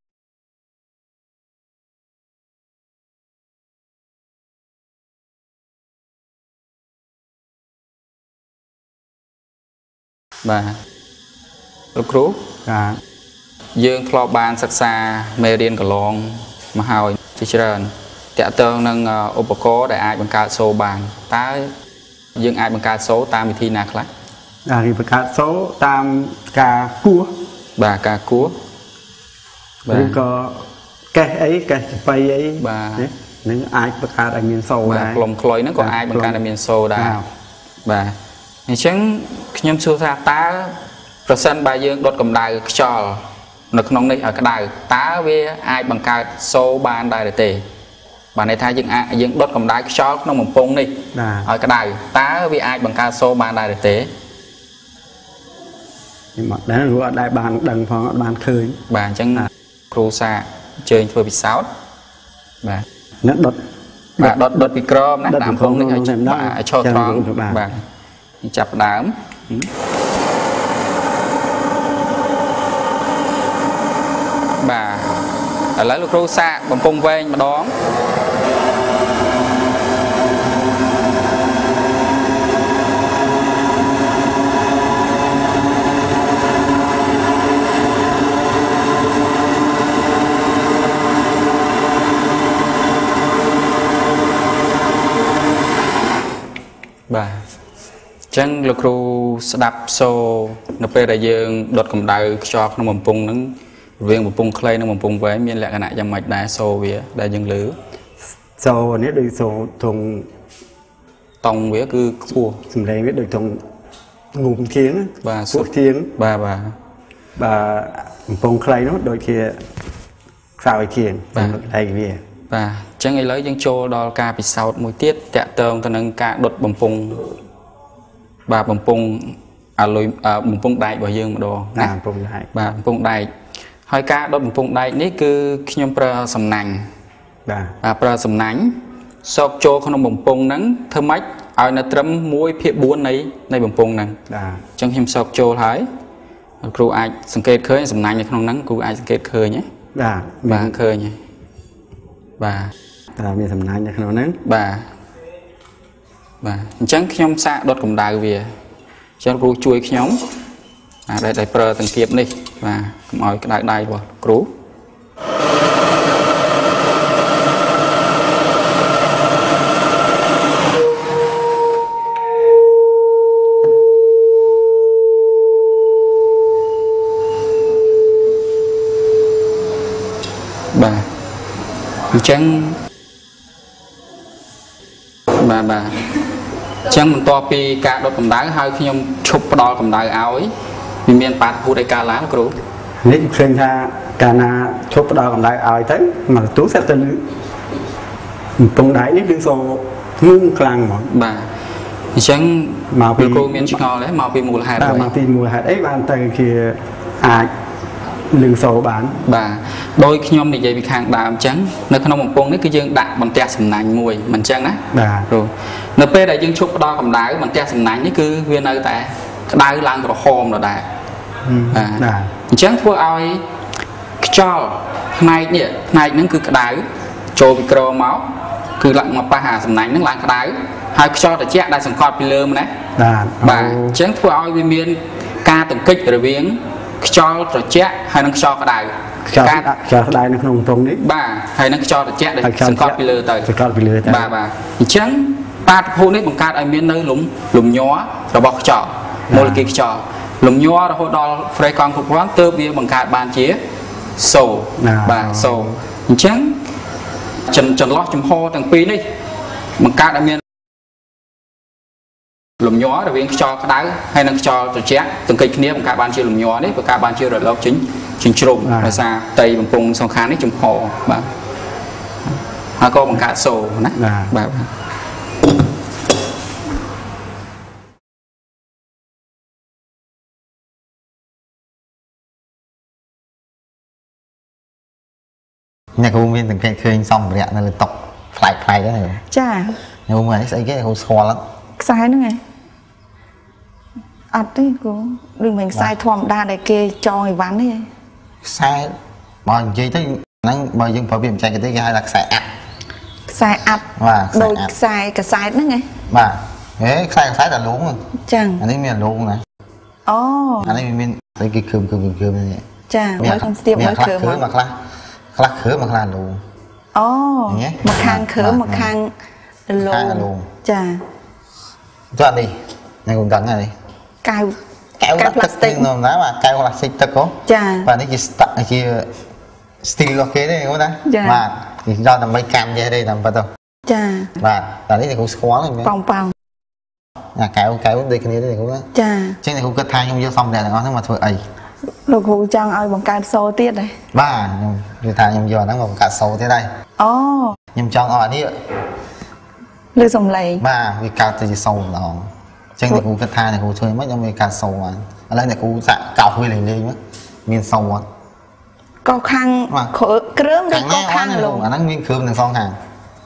បាទលោកគ្រូបាទយើងធ្លាប់បានសិក្សាមេរៀនកន្លងមកហើយជាច្រើនតាក់ទងនឹងឧបករណ៍ដែលអាចបង្កើតសូបានតើយើងអាចបង្កើតសូតាមវិធីណាខ្លះអាចបង្កើតសូតាមការគោះបាទការគោះឬក៏កេះអីកេះចបៃអីបាទនឹងអាចបង្កើតឲ្យមានសូដែរក្លុំខ្លុយហ្នឹងក៏អាចបង្កើតឲ្យមានសូដែរបាទអញ្ចឹងខ្ញុំសួរថាតើប្រសិនបើយើងដុតកម្ដៅខ្យល់នៅក្នុងនេះឲ្យក្ដៅតើវាអាចបង្កើតសូបានដែរឬទេបាទន័យថាយើងអាចយើងដុតកម្ដៅខ្យល់ក្នុងបំពង់នេះឲ្យក្ដៅតើវាអាចបង្កើតសូបានដែរឬទេខ្ញុំអត់ដែរព្រោះអត់ដែរបានដឹងផងអត់បានឃើញបាទអញ្ចឹងគ្រូសាអញ្ជើញធ្វើពិសោធន៍បាទនឹងដុតបាទដុតដុតពីក្រមណាតាមបំពង់នេះឲ្យឲ្យឈរត្រង់បាទចាប់ដើមបាទឥឡូវលោកគ្រូសាកបំពង់វែងម្ដងបាទអញ្ចឹងលោកគ្រូស្ដាប់សូនៅពេលដែលយើងដុតកម្ដៅខ្យល់ក្នុងបំពង់ហ្នឹងរវាងបំពង់ខ្លីនិងបំពង់វែងមានលក្ខណៈយ៉ាងម៉េចដែរសូវាដែលយើងលើសូនេះដូចសូធុងតង់វាគឺខ្ពស់សំឡេងវាដូចធុងងូមធៀងបាទសួរធៀងបាទបាទបាទបំពង់ខ្លីនោះដូចជាខ្សោយធៀងបាទឯងវាបាទអញ្ចឹងឥឡូវយើងចូលដល់ការពិសោធន៍មួយទៀតតាក់ទងទៅនឹងការដុតបំពង់បាទបំពង់អាលុយបំពង់ដែករបស់យើងម្ដងណាបំពង់ដែកបាទបំពង់ដែកហើយការដុតបំពង់ដែកនេះគឺខ្ញុំប្រើសំណាញ់បាទបាទប្រើសំណាញ់សោកចូលក្នុងបំពង់ហ្នឹងធ្វើម៉េចឲ្យនៅត្រឹមមួយភាគបួននៃនៃបំពង់ហ្នឹងបាទអញ្ចឹងខ្ញុំសោកចូលហើយគ្រូអាចសង្កេតឃើញសំណាញ់នៅក្នុងហ្នឹងគ្រូអាចសង្កេតឃើញហ៎បាទបាទឃើញហើយបាទតែមានសំណាញ់នៅក្នុងហ្នឹងបាទបាទអញ្ចឹងខ្ញុំសាកដុតកម្ដៅវាអញ្ចឹងគ្រូជួយខ្ញុំដែលដែលប្រើទាំងគៀបនេះបាទកុំឲ្យក្តៅដៃរបស់គ្រូបាទអញ្ចឹងបាទបាទអញ្ចឹងបន្ទាប់ពីការដុតកម្ដៅហើយខ្ញុំឈប់ផ្ដល់កម្ដៅឲ្យវាមានបាតុភូតឯកាឡើងគ្រូនេះឃើញថាកាលណាឈប់ផ្ដល់កម្ដៅឲ្យទៅមកទូសេះទៅបំពង់ដៃនេះគឺសូងូងខ្លាំងហ្មងបាទអញ្ចឹងមកពីគ្រូមានឆ្ងល់ទេមកពីមូលហេតុអីមកពីមូលហេតុអីបានទៅជាអាចលឺសូបានបាទដោយខ្ញុំនិយាយពីខាងដើមអញ្ចឹងនៅក្នុងបំពង់នេះគឺយើងដាក់បន្ទះសំណាញ់មួយមិនអញ្ចឹងណាបាទគ្រូនៅពេលដែលយើងឈប់ផ្ដល់កម្ដៅបន្ទះសំណាញ់នេះគឺវានៅតែក្ដៅឡើងក្រហមដដែលបាទអញ្ចឹងធ្វើឲ្យខ្យល់ផ្នែកនេះផ្នែកហ្នឹងគឺក្ដៅចូលពីក្រមកគឺឡើងមកប៉ះអាសំណាញ់ហ្នឹងឡើងក្ដៅហើយខ្យល់ត្រជាក់ដែលសង្កត់ពីលើម្នាក់បាទបាទអញ្ចឹងធ្វើឲ្យវាមានការទង្គិចរវាងខ្យល់ត្រជាក់ហើយនិងខ្យល់ក្ដៅការខ្យល់ក្ដៅនៅក្នុងបំពង់នេះបាទហើយនិងខ្យល់ត្រជាក់ដែលសង្កត់ពីលើទៅសង្កត់ពីលើទៅបាទបាទអញ្ចឹងបាតុភូតនេះបង្កើតឲ្យមាននៅលំលំញ័ររបស់ខ្យល់ម៉ូលេគុលខ្យល់លំញ័ររហូតដល់ frequency គ្រប់គ្រាន់ទើបវាបង្កើតបានជាសូបាទសូអញ្ចឹងចន្លោះចំហទាំងពីរនេះបង្កើតឲ្យមានលំញ័ររវាងខ្យល់ក្ដៅហើយនិងខ្យល់ត្រជាក់ទង្គិចគ្នាបង្កើតបានជាលំញ័រនេះបង្កើតបានជារលកចេញចេញជ្រុំដោយសារផ្ទៃបំពង់សង្ខារនេះចំហបាទហើយក៏បង្កើតសូណាបាទអ្នកគ្រូមានសង្កេតឃើញសម្ភារៈនៅលើតុផ្លែកផ្លែកហ្នឹងចាអ្នកគ្រូមើលនេះស្អីគេគ្រូស្គាល់ហ្នឹងខ្សែហ្នឹងឯងអត់ទេគ្រូដូចមិនខ្សែធម្មតាដែលគេចងអីវ៉ាន់ទេខ្សែបើនិយាយទៅហ្នឹងបើយើងប្រើពាក្យបច្ចេកទេសគេហៅថាខ្សែអាត់ខ្សែអាត់ដូចខ្សែកសែតហ្នឹងឯងបាទហេខ្សែកសែតតែលងចឹងអានេះមានលងណាអូអានេះមានស្អីគេគ្រឿមគ្រឿមគ្រឿមនេះចាមើលខ្ញុំស្ទាបមើលគ្រឿមមកខ្លះខ្លះគ្រឿមមកខ្លះលងអូមកខាងខើមកខាងលងចាចានេះនេះខ្ញុំដឹងហើយកែវកែវផ្លាស្ទិកនោះណាបាទកែវផ្លាស្ទិកទឹកហ៎ចាបាទនេះជាស្តាក់ជាស្ទីលរបស់គេទេហ្នឹងណាបាទនេះដល់ដើម្បីកម្មចេះទេតាមពិតទៅចាបាទតែនេះខ្ញុំស្គាល់ហ្នឹងប៉ោងប៉ោងអាកែវកែវដូចគ្នាទេគ្រូណាចាអញ្ចឹងខ្ញុំគិតថាខ្ញុំយកសម្ភារៈទាំងអស់ហ្នឹងមកធ្វើអីលោកគ្រូចង់ឲ្យបង្កើតសូទៀតទេបាទខ្ញុំនិយាយថាខ្ញុំយកហ្នឹងមកបង្កើតសូទៀតដែរអូខ្ញុំចង់ឲ្យអានេះលើសំឡេងបាទវាកើតទៅជាសូម្ដងអញ្ចឹងអ្នកគ្រូគិតថាអ្នកគ្រូធ្វើមិនខ្ញុំវាកើតសូបានឥឡូវអ្នកគ្រូសាក់កោសវាលេងលេងមានសូអត់កោសខាងគ្រឿងឬកោសខាងលោកអាហ្នឹងមានគ្រឿងទាំងសងខាង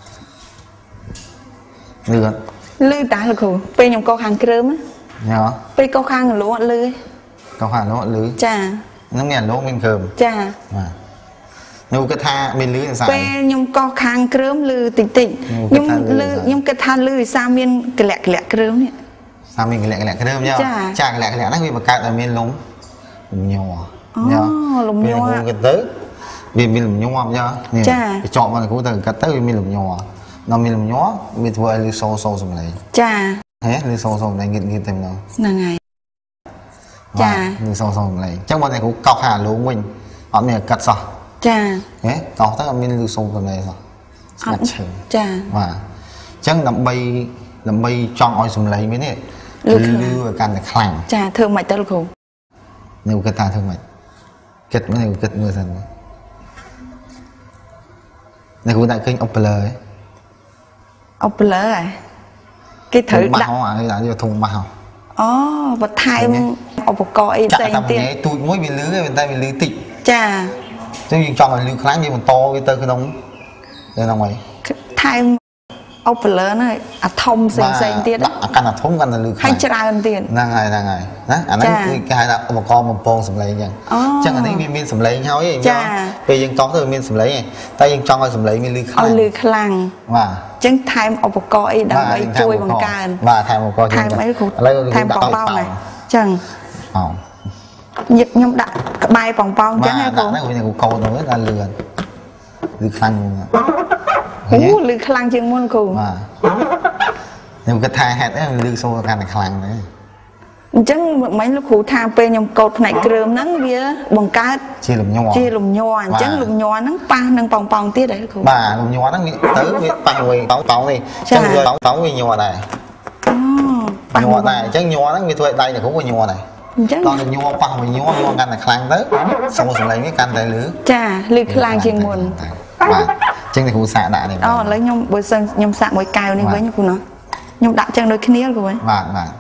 លឺអត់លឺតាលោកគ្រូពេលខ្ញុំកោសខាងគ្រឿងណាហ៎ពេលកោសខាងលោកអត់លឺកោសខាងលោកអត់លឺចាហ្នឹងមានលោកមានគ្រឿងចាបាទខ្ញុំគិតថាមានលឺស្អាតពេលខ្ញុំកោសខាងគ្រឿងលឺតិចតិចខ្ញុំលឺខ្ញុំគិតថាលឺសារមានកលាក់កលាក់គ្រឿងនេះសារមានកលាក់កលាក់គ្រឿងយ៉ាចាកលាក់កលាក់ហ្នឹងវាបង្កើតឲ្យមានលំញ័រអូលំញ័រគិតទៅវាមានលំញ័រយ៉ានេះចោលមកគ្រូទៅគិតទៅវាមានលំញ័រដល់មានលំញ័រវាធ្វើឲ្យលឺសូសូសំឡេងចាហេលឺសូសូសំឡេងងឹតងឹតតែម្ដងហ្នឹងហើយចាលឺសូសូសំឡេងអញ្ចឹងបើតែគ្រូកោសខាងលោកវិញអត់មានកាត់សោះចាហេកោសទៅអត់មានលឺសូសំឡេងសោះស្ងាត់ឈឹងចាបាទអញ្ចឹងដើម្បីដើម្បីចង់ឲ្យសំឡេងវានេះលឺឲ្យកាន់តែខ្លាំងចាធ្វើមិនទៅលោកគ្រូនៅគិតថាធ្វើមិនគិតមើលគិតមើលសិននៅគ្រូដាក់ឃើញអុបឡឺហ៎អុបឡឺហ៎គេត្រូវដាក់ឲ្យដាក់យកធុងបាសអូបន្ថែមឧបករណ៍អីផ្សេងទៀតទូចមួយវាលឺទេតែវាលឺតិចចាចឹងយើងចង់ឲ្យលឺខ្លាំងយើងបន្តវាទៅក្នុងទៅក្នុងអីថែមអុបឡឺហ្នឹងអាធំផ្សេងផ្សេងទៀតអាកាន់អាធំកាន់តែលឺខ្លាំងហើយច្រើនទៀតហ្នឹងហើយហ្នឹងហើយណាអាហ្នឹងគឺគេហៅថាឧបករណ៍បំពងសំឡេងអញ្ចឹងអញ្ចឹងអានេះវាមានសំឡេងហើយអញ្ចឹងពេលយើងកោសទៅវាមានសំឡេងតែយើងចង់ឲ្យសំឡេងវាលឺខ្លាំងឲ្យលឺខ្លាំងបាទអញ្ចឹងថែមឧបករណ៍អីដើម្បីជួយបង្កើនបាទថែមឧបករណ៍ថែមអីគ្រូឥឡូវថែមប៉ោងប៉ោងហ្នឹងអញ្ចឹងប៉ោងខ្ញុំដាក់ក្បែរប៉ោងប៉ោងអញ្ចឹងហ៎គ្រូហ្នឹងវាកោទៅថាលឺលឺខ្លាំងអូលឺខ្លាំងជាងមុនគ្រូបាទខ្ញុំគិតថាហេតុអីលឺសូរកាន់តែខ្លាំងដែរអញ្ចឹងមិញលោកគ្រូថាពេលខ្ញុំកោតផ្នែកគ្រើមហ្នឹងវាបង្កើតជាលំញ័រជាលំញ័រអញ្ចឹងលំញ័រហ្នឹងប៉ះនឹងប៉ោងប៉ោងទៀតហ៎គ្រូបាទលំញ័រហ្នឹងទៅវាប៉ះមួយប៉ោងប៉ោងនេះអញ្ចឹងប៉ោងប៉ោងវាញ័រដែរអូញ័រដែរអញ្ចឹងញ័រហ្នឹងវាធ្វើឲ្យដៃអ្នកគ្រូវាញ័រដែរអញ្ចឹងដល់ញ័រប៉ះមួយញ័រញ័រកាន់តែខ្លាំងទៅសូរសម្លេងវាកាន់តែលឺចាលឺខ្លាំងជាងមុនបាទអញ្ចឹងគ្រូសាកដាក់នេះអូឥឡូវខ្ញុំបើសិនខ្ញុំសាកមួយកែវនេះវិញគ្រូណាខ្ញុំដាក់ចឹងដូចគ្នាគ្រូបាទបាទ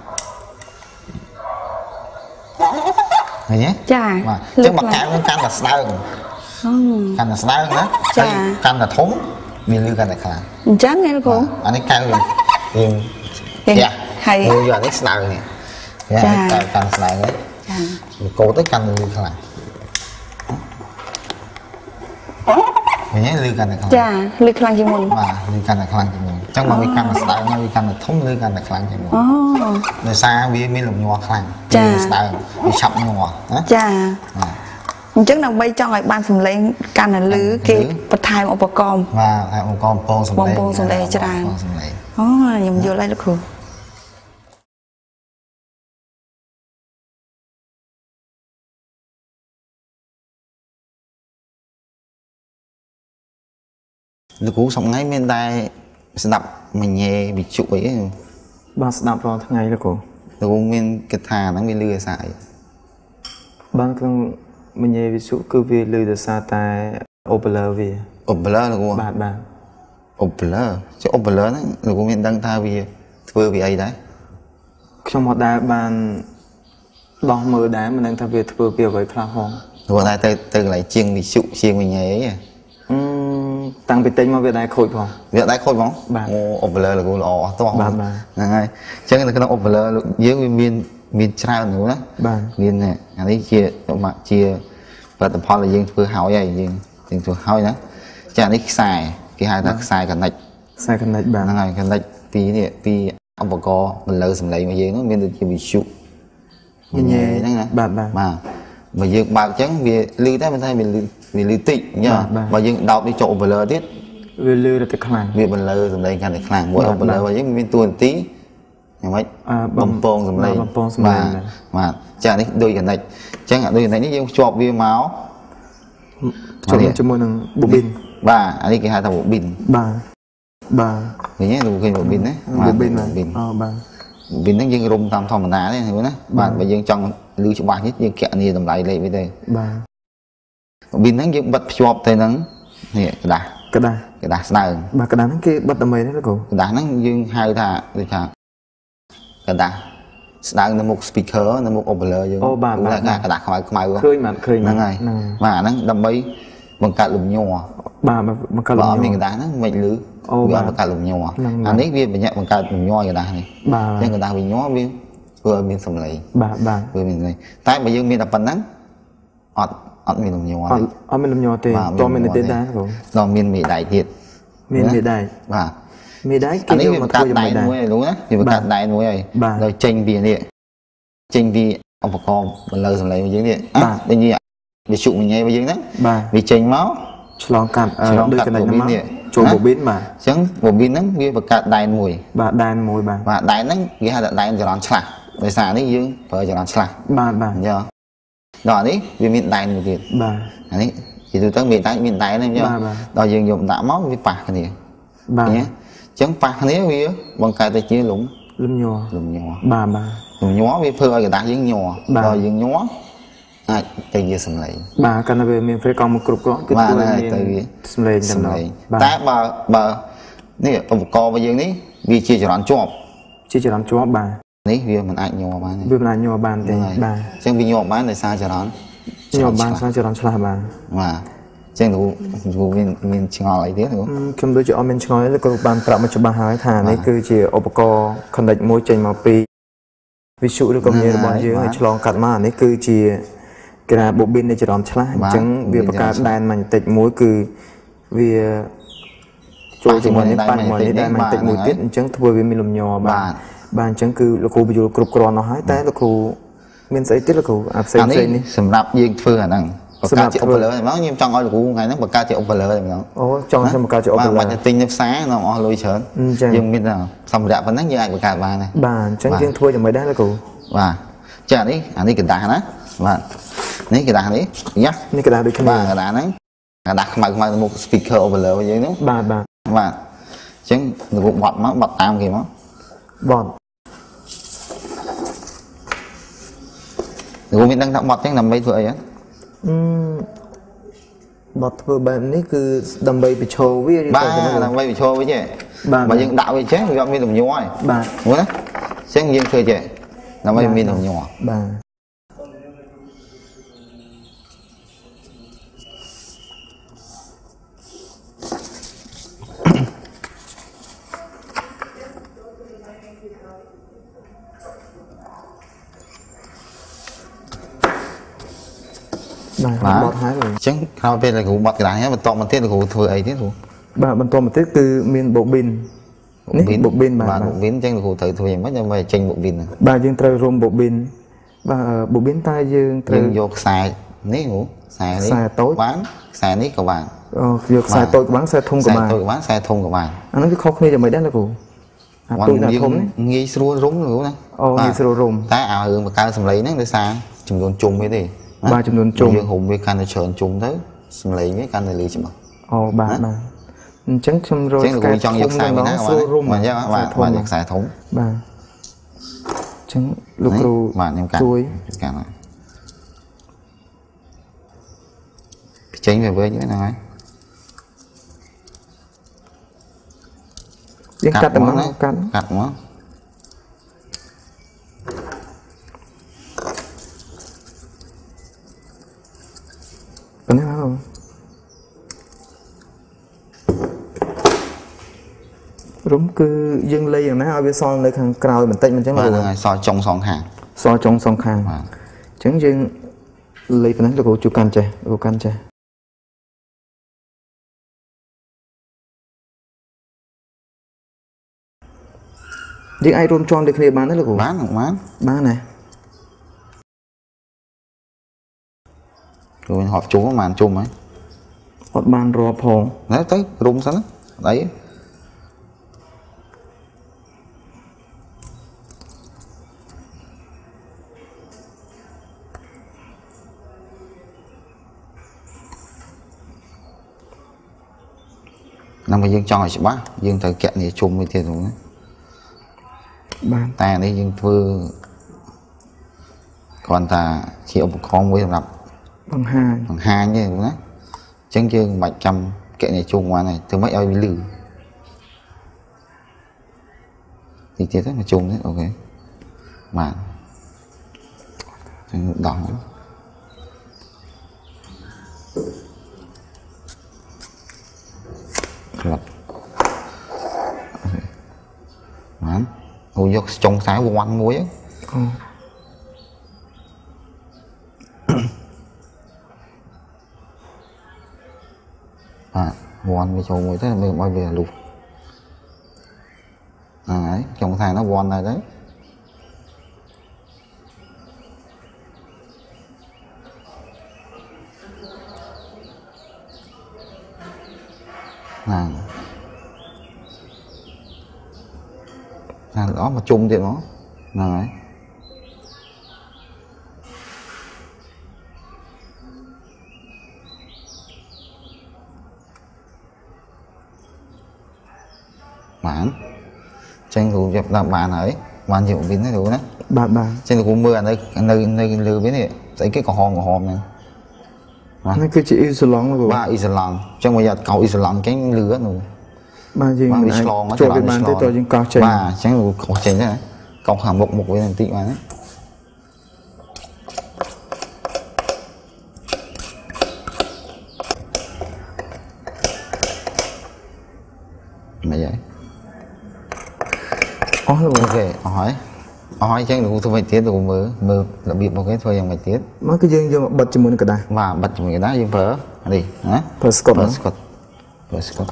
ឃើញទេចាបាទអញ្ចឹងមួយកែវនឹងកាន់តែស្ដើងកាន់តែស្ដើងណាហើយកាន់តែធំមានលឺកាន់តែខ្លាំងអញ្ចឹងឯងគ្រូអានេះកែវយើងយើងហើយយកអានេះស្ដើងនេះចាកាន់ស្ដើងហ្នឹងចាកោតទៅកាន់តែលឺខ្លាំងវិញលឺកាន់តែខ្លាំងចាលឺខ្លាំងជាងមុនបាទលឺកាន់តែខ្លាំងជាងមុនអញ្ចឹងមកវាកាន់តែស្ដើងហើយវាកាន់តែធំលឺកាន់តែខ្លាំងជាងមុនអូដោយសារវាមានលំញ័រខ្លាំងចាស្ដើងវាឆាប់ញ័រណាចាអញ្ចឹងដើម្បីចង់ឲ្យបានសំឡេងកាន់តែលឺគេបន្ថែមឧបករណ៍បាទថែមឧបករណ៍បំពងសំឡេងបំពងសំឡេងច្រើនអូខ្ញុំយល់ហើយលោកគ្រូលោកគ្រូសប្ងៃមានតែស្ដាប់មញ៉េវិជុអីបាទស្ដាប់រាល់ថ្ងៃលោកគ្រូលោកគ្រូមានគិតថាហ្នឹងវាលឺអាសាអីបានក្នុងមញ៉េវិជុគឺវាលឺដោយសារតែអូបឡឺវាអូបឡឺលោកគ្រូបាទបាទអូបឡឺចុះអូបឡឺហ្នឹងលោកគ្រូមានដឹងថាវាធ្វើវាអីដែរខ្ញុំអត់ដែរបានដោះមើលដែរមិនដឹងថាវាធ្វើពីអ្វីខ្លះហងលោកដែរទៅទៅកន្លែងជាងវិជុជាងមញ៉េអីអឺតាំងពីទិញមកវាដែរខូចផងវាដែរខូចផងអូអូបឡឺលោកគ្រូល្អអស់តោះហ្នឹងហើយអញ្ចឹងនៅក្នុងអូបឡឺយើងវាមានមានច្រើនហ្នឹងណាបាទមានអានេះជាជាផលិតផលដែលយើងធ្វើហើយហើយយើងយើងធ្វើហើយណាចានេះខ្សែគេហៅថាខ្សែកណិចខ្សែកណិចបាទហ្នឹងហើយកណិចពីនេះពីឧបករណ៍បន្លឺសំឡេងរបស់យើងហ្នឹងមានដូចជាវិជុញ៉េហ្នឹងណាបាទបាទបាទបើយើងបើកអញ្ចឹងវាលឺតែមិនថាវាលឺវាលឺតិចអញ្ចឹងបើយើងដោតនេះចូលអូបឡឺទៀតវាលឺទៅខ្លាំងវាបន្លឺសម្លេងកាន់តែខ្លាំងមួយអបបន្លឺរបស់យើងមានតួនាទីយ៉ាងម៉េចបំពងសម្លេងបំពងសម្លេងបាទចានេះដូចកណិចអញ្ចឹងអាដូចកណិចនេះយើងភ្ជាប់វាមកចូលជាមួយនឹងបូប៊ីនបាទអានេះគេហៅថាបូប៊ីនបាទបាទឃើញទេលោកឃើញបូប៊ីនណាបូប៊ីនបូប៊ីនអូបាទបូប៊ីនហ្នឹងយើងរុំតាមធម្មតាទេឃើញណាបាទបើយើងចង់លឺច្បាស់នេះយើងគណនាតម្លៃលេខវាទេបាទបូប៊ីនហ្នឹងយើងបិទភ្ជាប់ទៅនឹងនេះกระดาษกระดาษกระดาษស្ដើងបាទกระดาษហ្នឹងគេបិទដើម្បីទេលោកគ្រូกระดาษហ្នឹងយើងហៅថាដូចថាกระดาษស្ដើងនៅមុខ speaker នៅមុខ overlay យើងអូបាទបាទกระดาษខ្មៅខ្មៅឃើញបាទឃើញហ្នឹងហើយបាទអាហ្នឹងដើម្បីបង្កើតលំញ័របាទបង្កើតលំញ័រមានកระดาษហ្នឹងមិនលឺវាបង្កើតលំញ័រអានេះវាបញ្ញបង្កើតលំញ័រកระดาษនេះបាទអញ្ចឹងกระดาษវាញ័រវាធ្វើឲ្យមានសម្លេងបាទបាទវាមានសម្លេងតែបើយើងមានតែប៉ុណ្ណឹងអត់អត់មានលំញ័រអត់អត់មានលំញ័រទេតើមានទេដែរគ្រូដល់មានមេដៃទៀតមានមេដៃបាទមេដៃគេយកមកធ្វើយ៉ាងម៉េចមួយលោកណាវាបង្កើតដៃមួយហើយដល់ចេញវានេះចេញវាឧបករណ៍បន្លឺសម្លេងរបស់យើងនេះដូចនេះវាជុកញ៉ៃរបស់យើងហ្នឹងវាចេញមកឆ្លងកាត់ដូចកណិចហ្នឹងចូលបូប៊ីនបាទអញ្ចឹងបូប៊ីនហ្នឹងវាបង្កើតដែនមួយបាទដែនមួយបាទបាទដែនហ្នឹងគេហៅថាដែនចរន្តឆ្លាស់ដោយសារនេះយើងប្រើចរន្តឆ្លាស់បាទបាទអញ្ចឹងដល់នេះវាមានដែនមួយទៀតបាទអានេះនិយាយទៅមានដែនមានដែនហ្នឹងអញ្ចឹងដល់យើងយកដាក់មកវាប៉ះគ្នាបាទអញ្ចឹងប៉ះគ្នាវាបង្កើតទៅជាលំលំញ័រលំញ័របាទបាទលំញ័រវាធ្វើឲ្យកระดาษយើងញ័រដល់យើងញ័រអាចទៅជាសម្លេងបាទកាលណាវាមាន frequency មួយគ្រប់គ្រាន់គឺធ្វើឲ្យមានសម្លេងសម្លេងតែបើបើនេះឧបករណ៍របស់យើងនេះវាជាចរន្តជាប់ជាចរន្តជាប់បាទនេះវាមិនអាចញ័របានវាមិនអាចញ័របានទេបាទអញ្ចឹងវាញ័របានដោយសារចរន្តញ័របានសារចរន្តឆ្លាស់បាទបាទអញ្ចឹងគ្រូគ្រូមានមានឆ្ងល់អីទៀតគ្រូខ្ញុំដូចជាអត់មានឆ្ងល់ទេគ្រូបានប្រាប់មកច្បាស់ហើយថានេះគឺជាឧបករណ៍ connect មួយចេញមកពីវិទ្យុឬក៏មានរបស់យើងឲ្យឆ្លងកាត់មកនេះគឺជាគេថាបូប៊ីននៃចរន្តឆ្លាស់អញ្ចឹងវាបង្កើតដែនម៉ាញេទិកមួយគឺវាចូលជាមួយនឹងប៉ាមួយនេះដែនម៉ាញេទិកមួយទៀតអញ្ចឹងធ្វើវាមានលំញ័របាទបាទអញ្ចឹងគឺលោកគ្រូបញ្យល់គ្រប់គ្រាន់អស់ហើយតែលោកគ្រូមានស្អីទៀតលោកគ្រូអាផ្សេងផ្សេងនេះសម្រាប់យើងធ្វើអាហ្នឹងបង្កើតជា overlay ហ្មងខ្ញុំចង់ឲ្យលោកគ្រូថ្ងៃហ្នឹងបង្កើតជា overlay ហ្មងអូចង់ខ្ញុំបង្កើតជា overlay បាទទិញនៅផ្សារនាំអស់លុយច្រើនយើងមានសម្ភារៈប៉ុណ្ណឹងយើងអាចបង្កើតបានដែរបាទអញ្ចឹងយើងធ្វើយ៉ាងម៉េចដែរលោកគ្រូបាទចានេះអានេះกระดาษណាបាទនេះกระดาษនេះយ៉ានេះกระดาษដូចគ្នាបាទกระดาษហ្នឹងกระดาษខ្មៅខ្មៅមុខ speaker overlay របស់យើងហ្នឹងបាទបាទបាទអញ្ចឹងលោកគ្រូបត់មកបត់តាមគេមកបត់លោកគ្រូមានដឹងថាបត់អញ្ចឹងដើម្បីធ្វើអីហ៎អឺបត់ធ្វើបែបនេះគឺដើម្បីបញ្ឈរវាឬក៏ដើម្បីបញ្ឈរវាចេះបើយើងដាក់វាចេះវាអត់មានលំញ័រទេបាទមើលណាអញ្ចឹងយើងធ្វើចេះដើម្បីមានលំញ័របាទបាទបត់ហើយអញ្ចឹងក្រោយពេលគ្រូបត់កណ្ដាលហើយបន្តមកទៀតគ្រូធ្វើអីទៀតគ្រូបាទបន្តមកទៀតគឺមានបូប៊ីននេះបូប៊ីនបាទបូប៊ីនអញ្ចឹងគ្រូត្រូវធ្វើយ៉ាងម៉េចដើម្បីចេញបូប៊ីនបាទយើងត្រូវរុំបូប៊ីនបាទបូប៊ីនតែយើងត្រូវយកខ្សែនេះគ្រូខ្សែនេះខ្សែតូចបានខ្សែនេះក៏បានអូយកខ្សែតូចក៏បានខ្សែធំក៏បានខ្សែតូចក៏បានខ្សែធំក៏បានអានោះវាខុសគ្នាយ៉ាងម៉េចដែរលោកគ្រូអាតូចដល់ធំងាយស្រួលរុំគ្រូណាអូងាយស្រួលរុំតែឲ្យរឿងបង្កើតសម្លេងហ្នឹងដោយសារចំនួនជុំវាទេបាទចំនួនជុំយើងរុំវាកាន់តែច្រើនជុំទៅសម្លេងវាកាន់តែលឺច្បាស់អូបាទបាទអញ្ចឹងខ្ញុំរកខ្សែចង់យកខ្សែមួយណាបាទបាទយកបាទបាទយកខ្សែធំបាទអញ្ចឹងលោកគ្រូបាទខ្ញុំកាត់ជួយកាត់ហើយចេញវាវិញហ្នឹងហើយយើងកាត់តែមកកាត់កាត់មកប៉ុណ្ណឹងហើយរុំគឺយើងលៃយ៉ាងណាឲ្យវាសល់នៅខាងក្រោយបន្តិចមិនអញ្ចឹងបាទហ្នឹងហើយសល់ចុងសងខាងសល់ចុងសងខាងបាទអញ្ចឹងយើងលៃប៉ុណ្ណឹងលោកគ្រូជួយកាន់ចេះលោកគ្រូកាន់ចេះយើងអាចរួមជាន់ដូចគ្នាបានទេលោកគ្រូបានបានបានណាគ្រូហត់ជុំបានជុំហើយអត់បានរាប់ផងទៅទៅរុំសិនរ đấy nằm ở dương cho hỏi bác dương thời kiện thì chung với tiền đúng đấy bạn ta đây dương vừa còn ta chỉ ông con với lập bằng hai bằng hai như đúng đấy chân dương bạch trăm kiện này chung qua này từ mấy ơi bị lử thì tiếp rất là chung đấy ok mà đỏ lập mán ngồi vô trong sáng vô ăn muối á ừ. à voan với châu muối thế là mình bao giờ lục à đấy trong thang nó voan này đấy à à đó mà chung thì nó là đấy bản tranh thủ dẹp làm bàn ấy bàn hiệu biến này đúng đấy bạn bạn tranh thủ mưa ở đây nơi nơi lừa biến này thấy cái cỏ hòm của hòm này nó cứ chỉ Isolong rồi ba Isolong trong bây giờ cầu Isolong cái lừa rồi ba gì mà Isolong cho cái bàn tới tôi những cao trình ba tranh thủ cầu trình đấy cầu hàm một một với tí mà đấy mày vậy ok hỏi hỏi chắc là tôi phải tiết được mơ mơ là bị một cái thôi yang mày tiết nó cái dương dương bật cho mình cái đá và bật cho mình cái đá dương phở đi hả phở scotch phở scotch phở scotch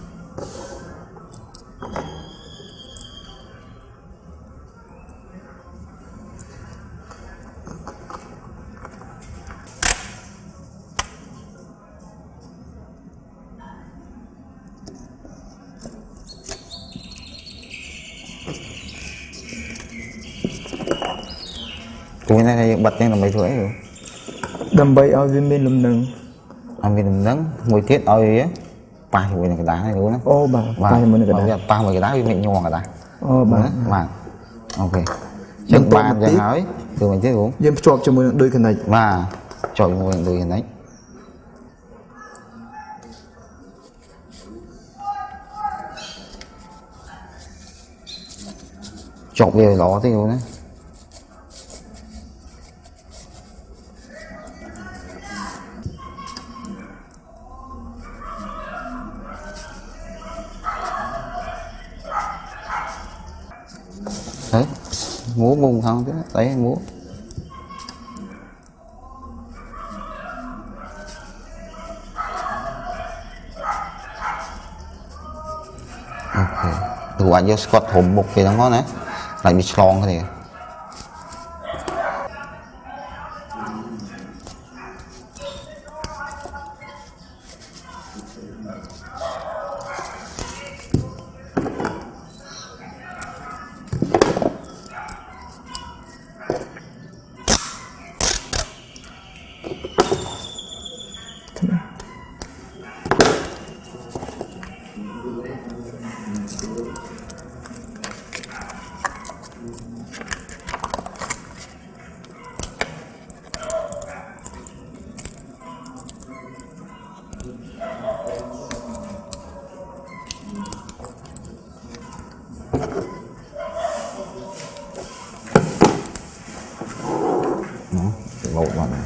cái này bật lên là mấy tuổi rồi đầm bay ao viên bên lùm nâng ao viên lùm nâng mùi tiết ao ấy ba mươi cái đá này đúng không ô bà ba mươi cái đá ba mươi cái đá bị nhon cái đá ô bà mà ok chân ba giờ hỏi từ mình tiết đúng dân chọn cho mình đôi cái này mà chọn một đôi cái này chọn về đó thì đúng đấy đấy múa bung không chứ đấy múa ok đủ anh vô Scott hùng một cái đó này lại bị slong thì một bọn này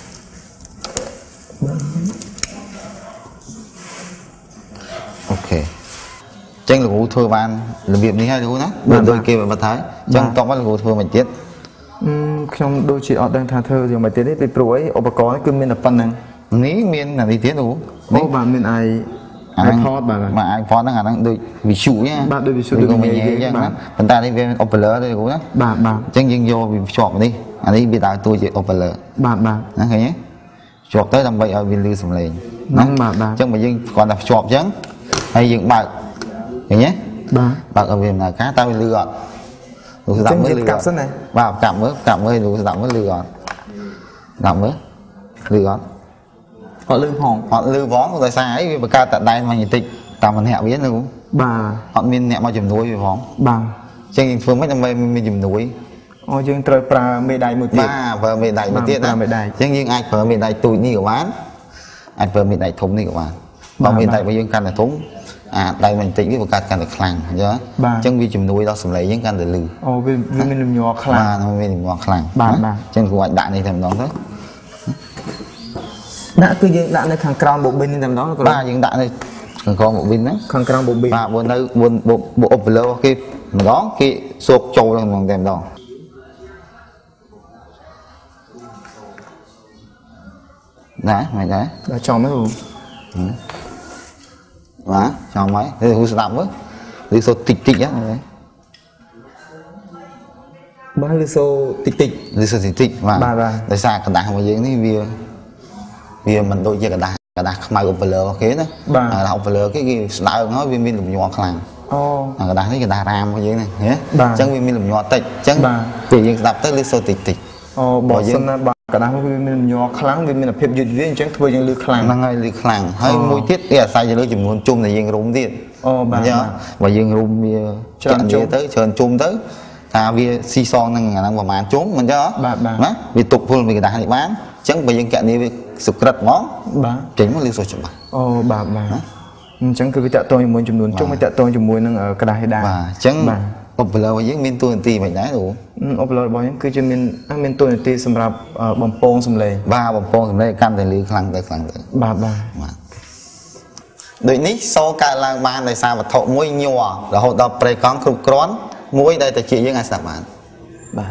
ok tranh là của thưa ban làm việc như hay đúng đó bên đôi kia mà thấy trong trong bắt là của thưa mình tiết trong đôi chị họ đang thà thơ thì mà tiết đấy bị pro ấy ở bậc có cứ miền là phần này ní miền là đi tiết đủ ô bà miền ai iPod bà mà iPhone nó đang đôi bị sụi nhá bà đôi bị sụi được mình nhé chứ mình ta đi về Opel đây cũng đó bà bà tranh dân vô bị chọn đi anh ấy bị tạo tôi chỉ Opel bà bà nó thấy nhé chọn tới làm vậy ở viên lưu sầm lên nắng bà bà chứ mà dân còn là chọn chứ hay dựng bạc vậy nhé bạc ở miền là cá tao lừa gọn đủ đậm mới lừa gọn vào cạm mới cạm mới đủ đậm mới lừa gọn đậm mới lừa gọn họ lừa hòn họ lừa vón tại sao ấy vì ca tận đây mà nhìn tịch tao mình hẹo biết luôn bà họ miền hẹo mà chìm núi vì vón bà trên phương mấy năm nay mình chìm núi ôi dương trời pra mê đài một tiết và mê đài một tiết đó chứ nhưng ai phở mê đài tụi nhiều bán anh phở mê đài thúng đi các bạn và mê đài bây giờ căn là thúng à đây mình tính với căn là khlang nhớ chân vi chìm núi đó sầm lấy những căn để lử ồ vì vì mình làm nhỏ khlang mà mình làm nhỏ khlang bà bà chân của anh đạn này thèm đó thôi đã cứ dương đạn này khang crown bộ bên thèm đó ba những đạn này còn có bộ pin đó khang crown bộ bên và bộ nơi bộ bộ bộ ốp lơ kia đó cái sụp trâu là bằng thèm đó đấy mày đấy đã cho mấy luôn đó cho mấy thế thì hú sạm với lý số tịch tịch á ba lý số tịch tịch lý số tịch tịch và tại sao cả đảng mà dưỡng thì vì vì mình đôi chia cả đảng cả đảng mai ốp lơ kế đó là ốp lơ cái gì đạo nói viên viên lùm nhọ khlang cả đảng thấy cái đà ram cái gì này nhé chẳng viên viên lùm nhọ tịch chẳng vì những đập tới lý số tịch tịch bỏ sân ba cả đám mình nhỏ kháng vì mình là phép duyệt duyên chẳng thôi những lư kháng năng ngay lư kháng hay môi tiết là sai cho lư chìm nguồn chung là dương rung tiền và dương rung chọn đi tới chọn chung tới ta vì si son năng năng vào màn trốn mình cho đó vì tục luôn vì đã đi bán chẳng bây giờ kẹt đi sụp rật món chính là lưu số chụp ô bà bà chẳng cứ bị tẹt tôi muốn chụp luôn chung với tẹt tôi chụp mùi năng ở cái đài đà chẳng ốp lơ với miền tuần tì vậy đấy đủ ốp lơ bao nhiêu cứ cho miền miền tuần tì sầm rạp bầm pong sầm lề ba bầm pong sầm lề căn thành lư khăng tới khăng tới bà bà đôi ní sau cả làng ban này sao mà thọ môi nhỏ rồi họ đọc pre con khúc cón môi đây tại chị với ai sạp bạn bà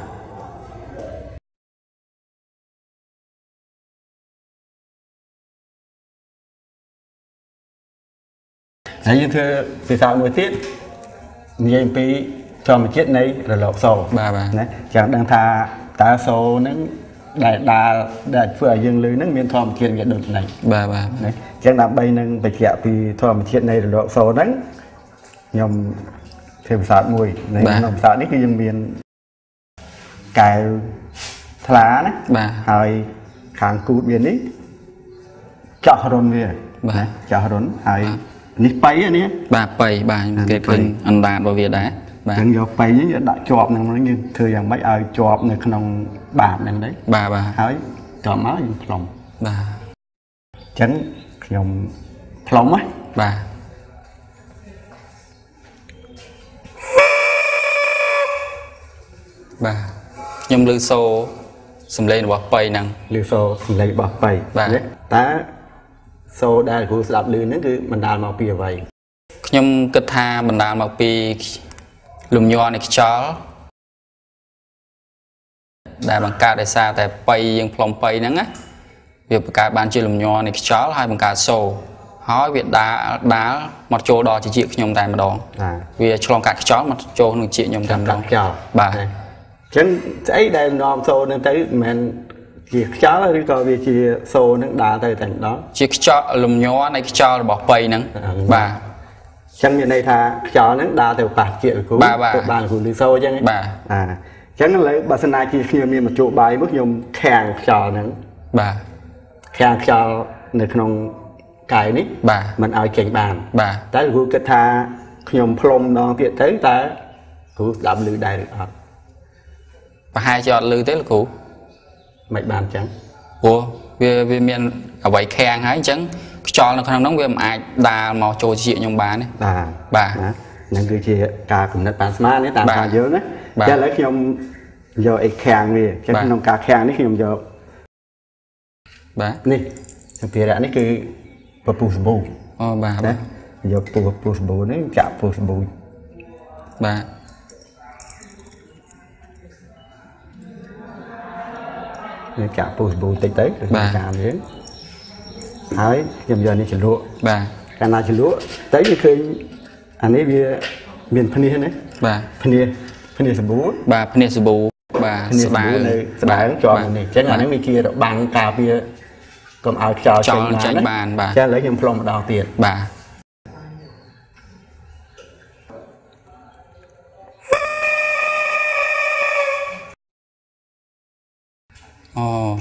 đấy như thưa vì sao mới tiết như pi cho một chiếc này rồi lọc sầu bà bà đấy chẳng đang tha ta sầu nó đại đà đại phở dương lưới nó miền thòm chuyện cái đợt này bà bà đấy chẳng làm bay nâng bạch kẹo thì thòm một chiếc này rồi lọc sầu đấy nhom thêm sạt mùi này nhom sạt đấy cái dương miền cài lá đấy bà ហើយខាងគូតវានេះចោះរុនវាបាទចោះរុនហើយនេះបៃនេះបាទបៃបាទគេឃើញអណ្ដាតរបស់វាដែរបាទចឹងយកបៃនេះដាក់ជាប់នឹងយើងធ្វើយ៉ាងម៉េចឲ្យជាប់នៅក្នុងបាតហ្នឹងđấy បាទបាទហើយចូលមកយើងផ្លុំបាទចឹងខ្ញុំផ្លុំហ៎បាទបាទខ្ញុំឮសូរសំឡេងរបស់បៃហ្នឹងឮសូរសំឡេងរបស់បៃតើសូរដែលគ្រូស្ដាប់ឮហ្នឹងគឺបណ្ដាលមកពីអ្វីខ្ញុំគិតថាបណ្ដាលមកពីលំញ័រនៃខ្យល់ដែលបង្កើតដោយសារតែបៃយើងផ្លុំបៃហ្នឹងណាវាបង្កើតបានជាលំញ័រនៃខ្យល់ហើយបង្កើតសូរហើយវាដាល់ដាល់មកចូលដល់ជាជាខ្ញុំតែម្ដងវាឆ្លងកាត់ខ្យល់មកចូលក្នុងជាខ្ញុំតែម្ដងបាទអញ្ចឹងស្អីដែលនាំសូរហ្នឹងទៅមិនមែនជាខ្យល់ឬក៏វាជាសូរហ្នឹងដាល់ទៅតែម្ដងជាខ្យល់លំញ័រនៃខ្យល់របស់បៃហ្នឹងបាទចឹងមានន័យថាខ្យល់ហ្នឹងដើរទៅប៉ះជាគ្រូទៅបានគ្រូលឺសូរចឹងបាទអាចឹងឥឡូវបើសិនណាជាខ្ញុំមានមជ្ឈបាយមកខ្ញុំខាំងខ្យល់ហ្នឹងបាទខាំងខ្យល់នៅក្នុងកាយនេះបាទមិនឲ្យចេញបានបាទតែគ្រូគិតថាខ្ញុំផ្លុំដងទៀតទៅតើគ្រូស្ដាប់ឮដែរឬអត់ប្រហែលជាអត់ឮទេលោកគ្រូមិនបានចឹងព្រោះវាវាមានអ្វីខាំងហើយអញ្ចឹងខ្យល់នៅក្នុងនោះវាមិនអាចដាល់មកចូលជាខ្ញុំបានទេបាទបាទហ្នឹងគឺជាការកំណត់បានស្មាននេះតាមការយើងណាតែឥឡូវខ្ញុំយកអីខាំងវាចឹងក្នុងការខាំងនេះខ្ញុំយកបាទនេះសម្ភារៈនេះគឺពពុះសម្បូរអូបាទណាយកពពុះសម្បូរនេះចាក់ពពុះសម្បូរបាទយើងចាក់ពពុះសម្បូរតិចទៅគឺការយើងហើយខ្ញុំយកនេះជ្រលក់បាទកាលណាជ្រលក់ទៅវាឃើញអានេះវាមានភ្នាសណាបាទភ្នាសភ្នាសសម្បូរបាទភ្នាសសម្បូរបាទស្បាវនៅស្បាវជាប់នេះអញ្ចឹងអានេះវាជារបាំងការពារកុំឲ្យខ្យល់ចេញបានបាទចឹងឥឡូវខ្ញុំផ្លុំម្ដងទៀតបាទ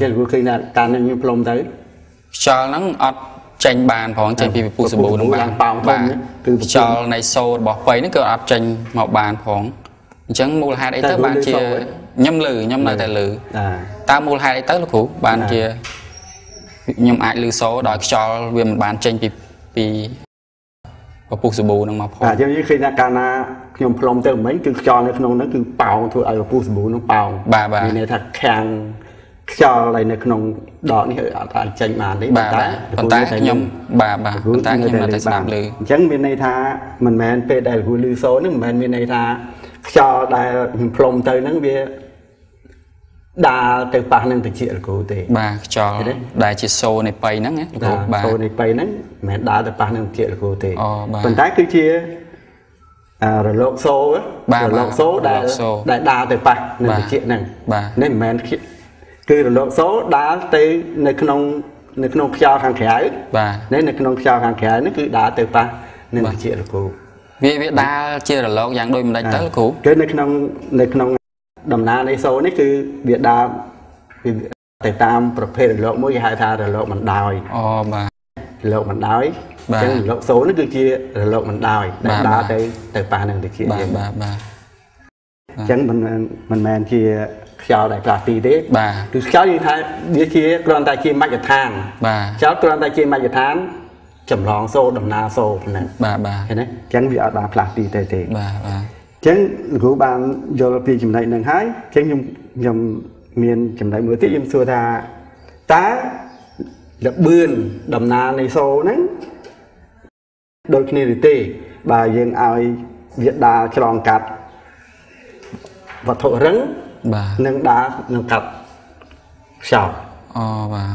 ចេះគូឃើញថាការនឹងខ្ញុំផ្លុំទៅខ្យល់ហ្នឹងអត់ចេញបានផងចេញពីពពុះសាប៊ូហ្នឹងបានបាទគឺខ្យល់នៃសូររបស់ប៉ៃហ្នឹងគឺអត់ចេញមកបានផងអញ្ចឹងមូលហេតុអីទៅបានជាខ្ញុំលឺខ្ញុំនៅតែលឺតើមូលហេតុអីទៅលោកគ្រូបានជាខ្ញុំអាចលឺសូរដោយខ្យល់វាមិនបានចេញពីពីពពុះសាប៊ូហ្នឹងមកផងអញ្ចឹងយើងឃើញថាកាលណាខ្ញុំផ្លុំទៅមិញគឺខ្យល់នៅក្នុងហ្នឹងគឺប៉ោងធ្វើឲ្យពពុះសាប៊ូហ្នឹងប៉ោងមានន័យថាខាំងខ្យល់នៅក្នុងដកនេះអត់អាចចេញបានទេប៉ុន្តែប៉ុន្តែខ្ញុំបាទបាទប៉ុន្តែខ្ញុំនៅតែស្ដាប់ឮអញ្ចឹងមានន័យថាមិនមែនពេលដែលគ្រូឮសូរហ្នឹងមិនមែនមានន័យថាខ្យល់ដែលខ្ញុំផ្លុំទៅហ្នឹងវាដើរទៅប៉ះនឹងតិចលោកគ្រូទេបាទខ្យល់ដែលជាសូរនៃប៉ៃហ្នឹងណាលោកគ្រូបាទសូរនៃប៉ៃហ្នឹងមិនមែនដើរទៅប៉ះនឹងតិចលោកគ្រូទេប៉ុន្តែគឺជារលកសូររលកសូរដែលដែលដើរទៅប៉ះនឹងតិចហ្នឹងនេះមិនមែនគឺរលកសូរដើរទៅនៅក្នុងនៅក្នុងខ្យល់ខាងក្រៅបាទនេះនៅក្នុងខ្យល់ខាងក្រៅនេះគឺដើរទៅប៉ះនឹងតិចលោកគ្រូវាវាដើរជារលកយ៉ាងដូចម្ដេចទៅលោកគ្រូគឺនៅក្នុងនៅក្នុងដំណើរនៃសូរនេះគឺវាដើរទៅតាមប្រភេទរលកមួយគេហៅថារលកបណ្ដោយអូបាទរលកបណ្ដោយអញ្ចឹងរលកសូរនេះគឺជារលកបណ្ដោយដែលដើរទៅទៅប៉ះនឹងតិចយើងបាទបាទអញ្ចឹងមិនមិនមែនជាខ្យល់ដែលផ្លាស់ទីទេបាទគឺខ្យល់យើងថាវាជាគ្រាន់តែជាមជ្ឈដ្ឋានបាទខ្យល់គ្រាន់តែជាមជ្ឈដ្ឋានចម្លងសូរដំណើរសូរប៉ុណ្ណឹងបាទបាទឃើញទេអញ្ចឹងវាអត់បានផ្លាស់ទីទេទេបាទបាទអញ្ចឹងលោកគ្រូបានយល់ពីចំណុចហ្នឹងហើយអញ្ចឹងខ្ញុំខ្ញុំមានចំណុចមួយទៀតខ្ញុំសួរថាតើលបឿនដំណើរនៃសូរហ្នឹងដូចគ្នាឬទេបើយើងឲ្យវាដើរឆ្លងកាត់វត្ថុរឹងបាទនឹងដើរនឹងកាត់ខ្យល់អូបាទ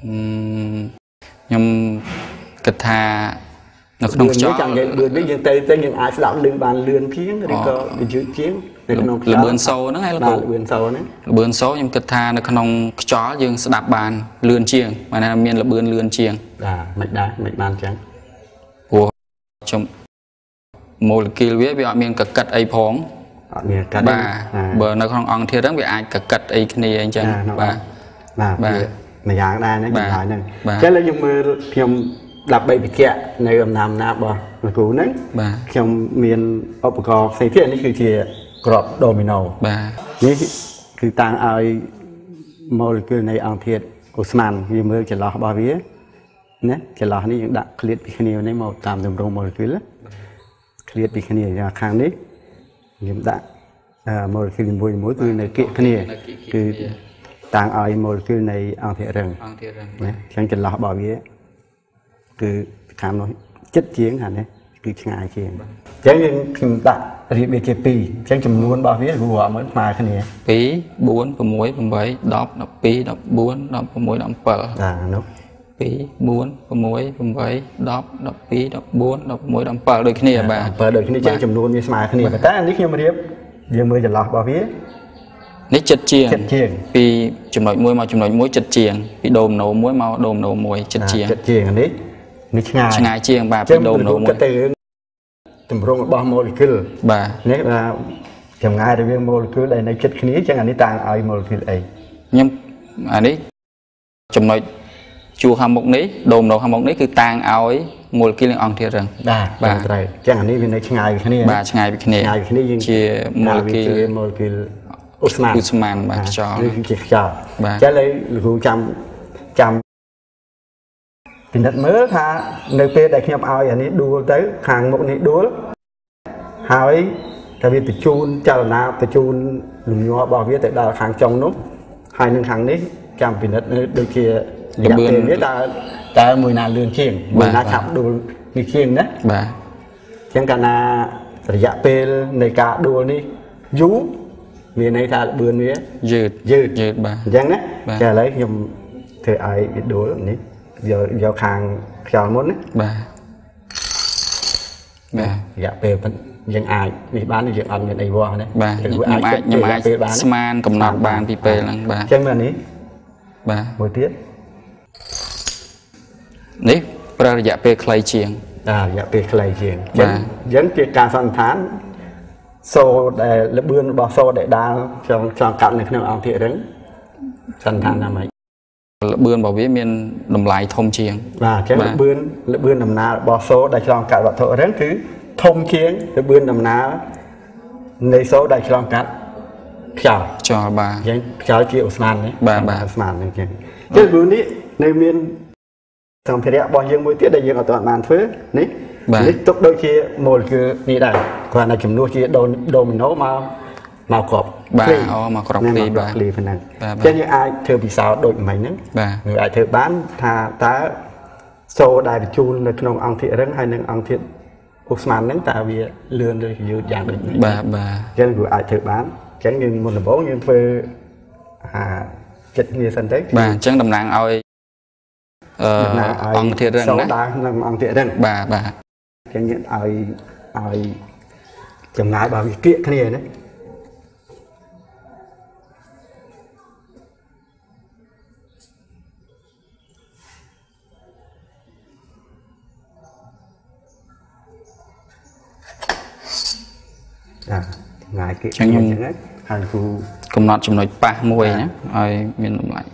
ខ្ញុំគិតថានៅក្នុងខ្យល់ចាំនិយាយលឿននេះយើងទៅទៅយើងអាចស្ដាប់ឮបានលឿនជាងឬក៏វាយឺតជាងនៅក្នុងខ្យល់លបឿនសូរហ្នឹងឯងលោកគ្រូលបឿនសូរហ្នឹងលបឿនសូរខ្ញុំគិតថានៅក្នុងខ្យល់យើងស្ដាប់បានលឿនជាងបានថាមានលបឿនលឿនជាងបាទមិនដែរមិនបានចឹងព្រោះខ្ញុំម៉ូលេគុលវាវាអត់មានកកិតអីផងអត់មានកាត់បាទបើនៅក្នុងអង្គធាតុហ្នឹងវាអាចកកិតអីគ្នាអញ្ចឹងបាទបាទបាទម្យ៉ាងដែរហ្នឹងចម្លើយហ្នឹងអញ្ចឹងខ្ញុំមើលខ្ញុំដើម្បីវិជ្ជានៅអំណាចណារបស់លោកគ្រូហ្នឹងខ្ញុំមានឧបករណ៍ផ្សេងទៀតនេះគឺជាក្របដូមីណូបាទនេះគឺតាំងឲ្យម៉ូលេគុលនៃអង្គធាតុអូស្មန်វាមើលចន្លោះរបស់វាណាចន្លោះនេះយើងដាក់ឃ្លាតពីគ្នានេះមកតាមទម្រង់ម៉ូលេគុលឃ្លាតពីគ្នាយ៉ាងខាងនេះខ្ញុំដាក់ម៉ូលេគុលនីមួយមួយគឺនៅគៀកគ្នាគឺតាំងឲ្យម៉ូលេគុលនៃអង្គធាតុរឹងអង្គធាតុរឹងណាចឹងចន្លោះរបស់វាគឺខាងនោះចិត្តជាងខាងនេះគឺឆ្ងាយជាងអញ្ចឹងយើងខ្ញុំដាក់រៀបវាជាពីរអញ្ចឹងចំនួនរបស់វាគឺមើលស្មើគ្នាពីរ បួន ប្រាំមួយ ប្រាំបី ដប់ ដប់ពីរ ដប់បួន ដប់ប្រាំមួយ ដប់bảy បាទនោះពីរ បួន ប្រាំមួយ ប្រាំបី ដប់ ដប់ពីរ ដប់បួន ដប់ប្រាំមួយ ដប់bảyដូចគ្នាបាទ 7ដូចគ្នាចឹងចំនួនវាស្មើគ្នាតែនេះខ្ញុំរៀបយើងមើលចន្លោះរបស់វានេះចិត្តជាងពីចំណុចមួយមកចំណុចមួយចិត្តជាងពីដូមណូមួយមកដូមណូមួយចិត្តជាងចិត្តជាងនេះនេះឆ្ងាយឆ្ងាយជាងបាទពីដូមណូមួយទៅទម្រង់របស់ម៉ូលេគុលបាទនេះថាចម្ងាយរវាងម៉ូលេគុលដែលនៅជិតគ្នាចឹងអានេះតាំងឲ្យម៉ូលេគុលអីខ្ញុំអានេះចំណុចជួរខាងមុខនេះដូមណូខាងមុខនេះគឺតាំងឲ្យម៉ូលេគុលនឹងអង្គធាតុរឹងបាទត្រូវចឹងអានេះវានៅឆ្ងាយពីគ្នាបាទឆ្ងាយពីគ្នាឆ្ងាយពីគ្នាយើងជាម៉ូលេគុលម៉ូលេគុលអូស្មန်អូស្មန်បាទខ្យល់នេះគឺជាខ្យល់ចឹងឥឡូវលោកគ្រូចាំចាំពិនិត្យមើលថានៅពេលដែលខ្ញុំឲ្យអានេះដួលទៅខាងមុខនេះដួលហើយតែវាបញ្ជូនចលនាបញ្ជូនលំញ័ររបស់វាទៅដល់ខាងចុងនោះហើយនឹងខាងនេះចាំពិនិត្យដូចជារយៈពេលវាតើតើមួយណាលឿនជាងមួយណាឆាប់ដួលនេះជាងណាបាទអញ្ចឹងកាលណារយៈពេលនៃការដួលនេះយូរមានន័យថាល្បឿនវាយឺតយឺតយឺតបាទអញ្ចឹងណាចាឥឡូវខ្ញុំធ្វើឲ្យវាដួលនេះយកយកខាងខ្យល់មុនណាបាទបាទរយៈពេលយើងអាចនេះបានយើងអត់មានអីវាស់ណាបាទខ្ញុំអាចខ្ញុំអាចស្មានកំណត់បានពីពេលហ្នឹងបាទអញ្ចឹងមើលនេះបាទមួយទៀតនេះប្រើរយៈពេលខ្លីជាងបាទរយៈពេលខ្លីជាងអញ្ចឹងអញ្ចឹងជាការសន្និដ្ឋានសូរដែលល្បឿនរបស់សូរដែលដាល់ចងចងកាត់នៅក្នុងអង្គធាតុរឹងសន្និដ្ឋានណាមិញบឿនរបស់វាមានតម្លៃធំជាងបាទចឹងលបឿនលបឿនដំណើររបស់សូដែលឆ្លងកាត់វត្ថុរឹងគឺធំជាងលបឿនដំណើរនៃសូដែលឆ្លងកាត់ខ្យល់ខ្យល់បាទចឹងខ្យល់ជាអូស្មန်នេះបាទបាទអូស្មန်នេះចឹងចឹងលបឿននេះនៅមានសម្ភារៈរបស់យើងមួយទៀតដែលយើងអត់បានធ្វើនេះនេះទុកដូចជាម៉ូលេគុលនេះដែរគ្រាន់តែចំនួនជាដូមីណូមកមកគ្រាប់បាទអូមកគ្រាប់គ្លីបាទគ្លីប៉ុណ្ណឹងចឹងយើងអាចធ្វើពិសោធន៍ដូចមិញហ្នឹងបាទយើងអាចធ្វើបានថាតើសូដែលបញ្ជូននៅក្នុងអង្គធាតុរឹងហើយនិងអង្គធាតុអូស្មန်ហ្នឹងតើវាលឿនឬយឺតយ៉ាងដូចម្តេចបាទបាទចឹងគឺអាចធ្វើបានចឹងយើងមុនដំបូងយើងធ្វើអាចិត្តគ្នាសិនទៅបាទអញ្ចឹងតំណាងឲ្យអឺអង្គធាតុរឹងណាសូដែលក្នុងអង្គធាតុរឹងបាទបាទចឹងយើងឲ្យឲ្យចម្ងាយរបស់វាគៀកគ្នាណាថ្ងៃគេចឹងខ្ញុំហើយគ្រូកំណត់ចំណុចប៉ះមួយណាឲ្យមានតម្លៃ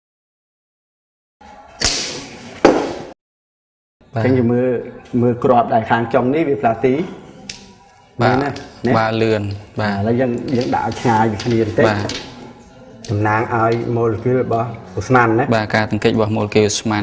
ចឹងយើងមើលមើលក្របដែលខាងចុងនេះវាផ្លាទីបាទណាបាទលឿនបាទឥឡូវយើងយើងដាក់ឲ្យឆ្ងាយពីគ្នាបន្តិចបាទតំណាងឲ្យម៉ូលេគុលរបស់អូស្មန်ណាបាទការទង្គិចរបស់ម៉ូលេគុលអូស្មန်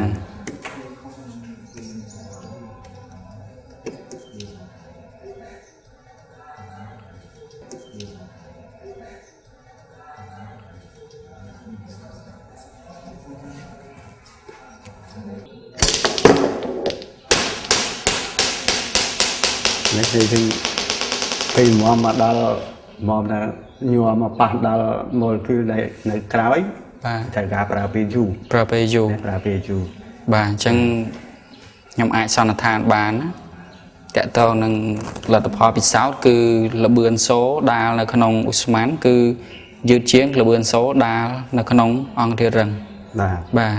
នេះគឺពេលមកមកដល់មកដល់ញ័រមកប៉ះដល់ម៉ូលេគុលដែលនៅក្រោយបាទត្រូវការប្រើពេលយូរប្រើពេលយូរប្រើពេលយូរបាទអញ្ចឹងខ្ញុំអាចសន្និដ្ឋានបានណាតកតងនឹងលទ្ធផលពិសោធន៍គឺលបឿនសូដាលនៅក្នុងអូស្មန်គឺយឺតជាងលបឿនសូដាលនៅក្នុងអង្គធាតុរឹងបាទបាទ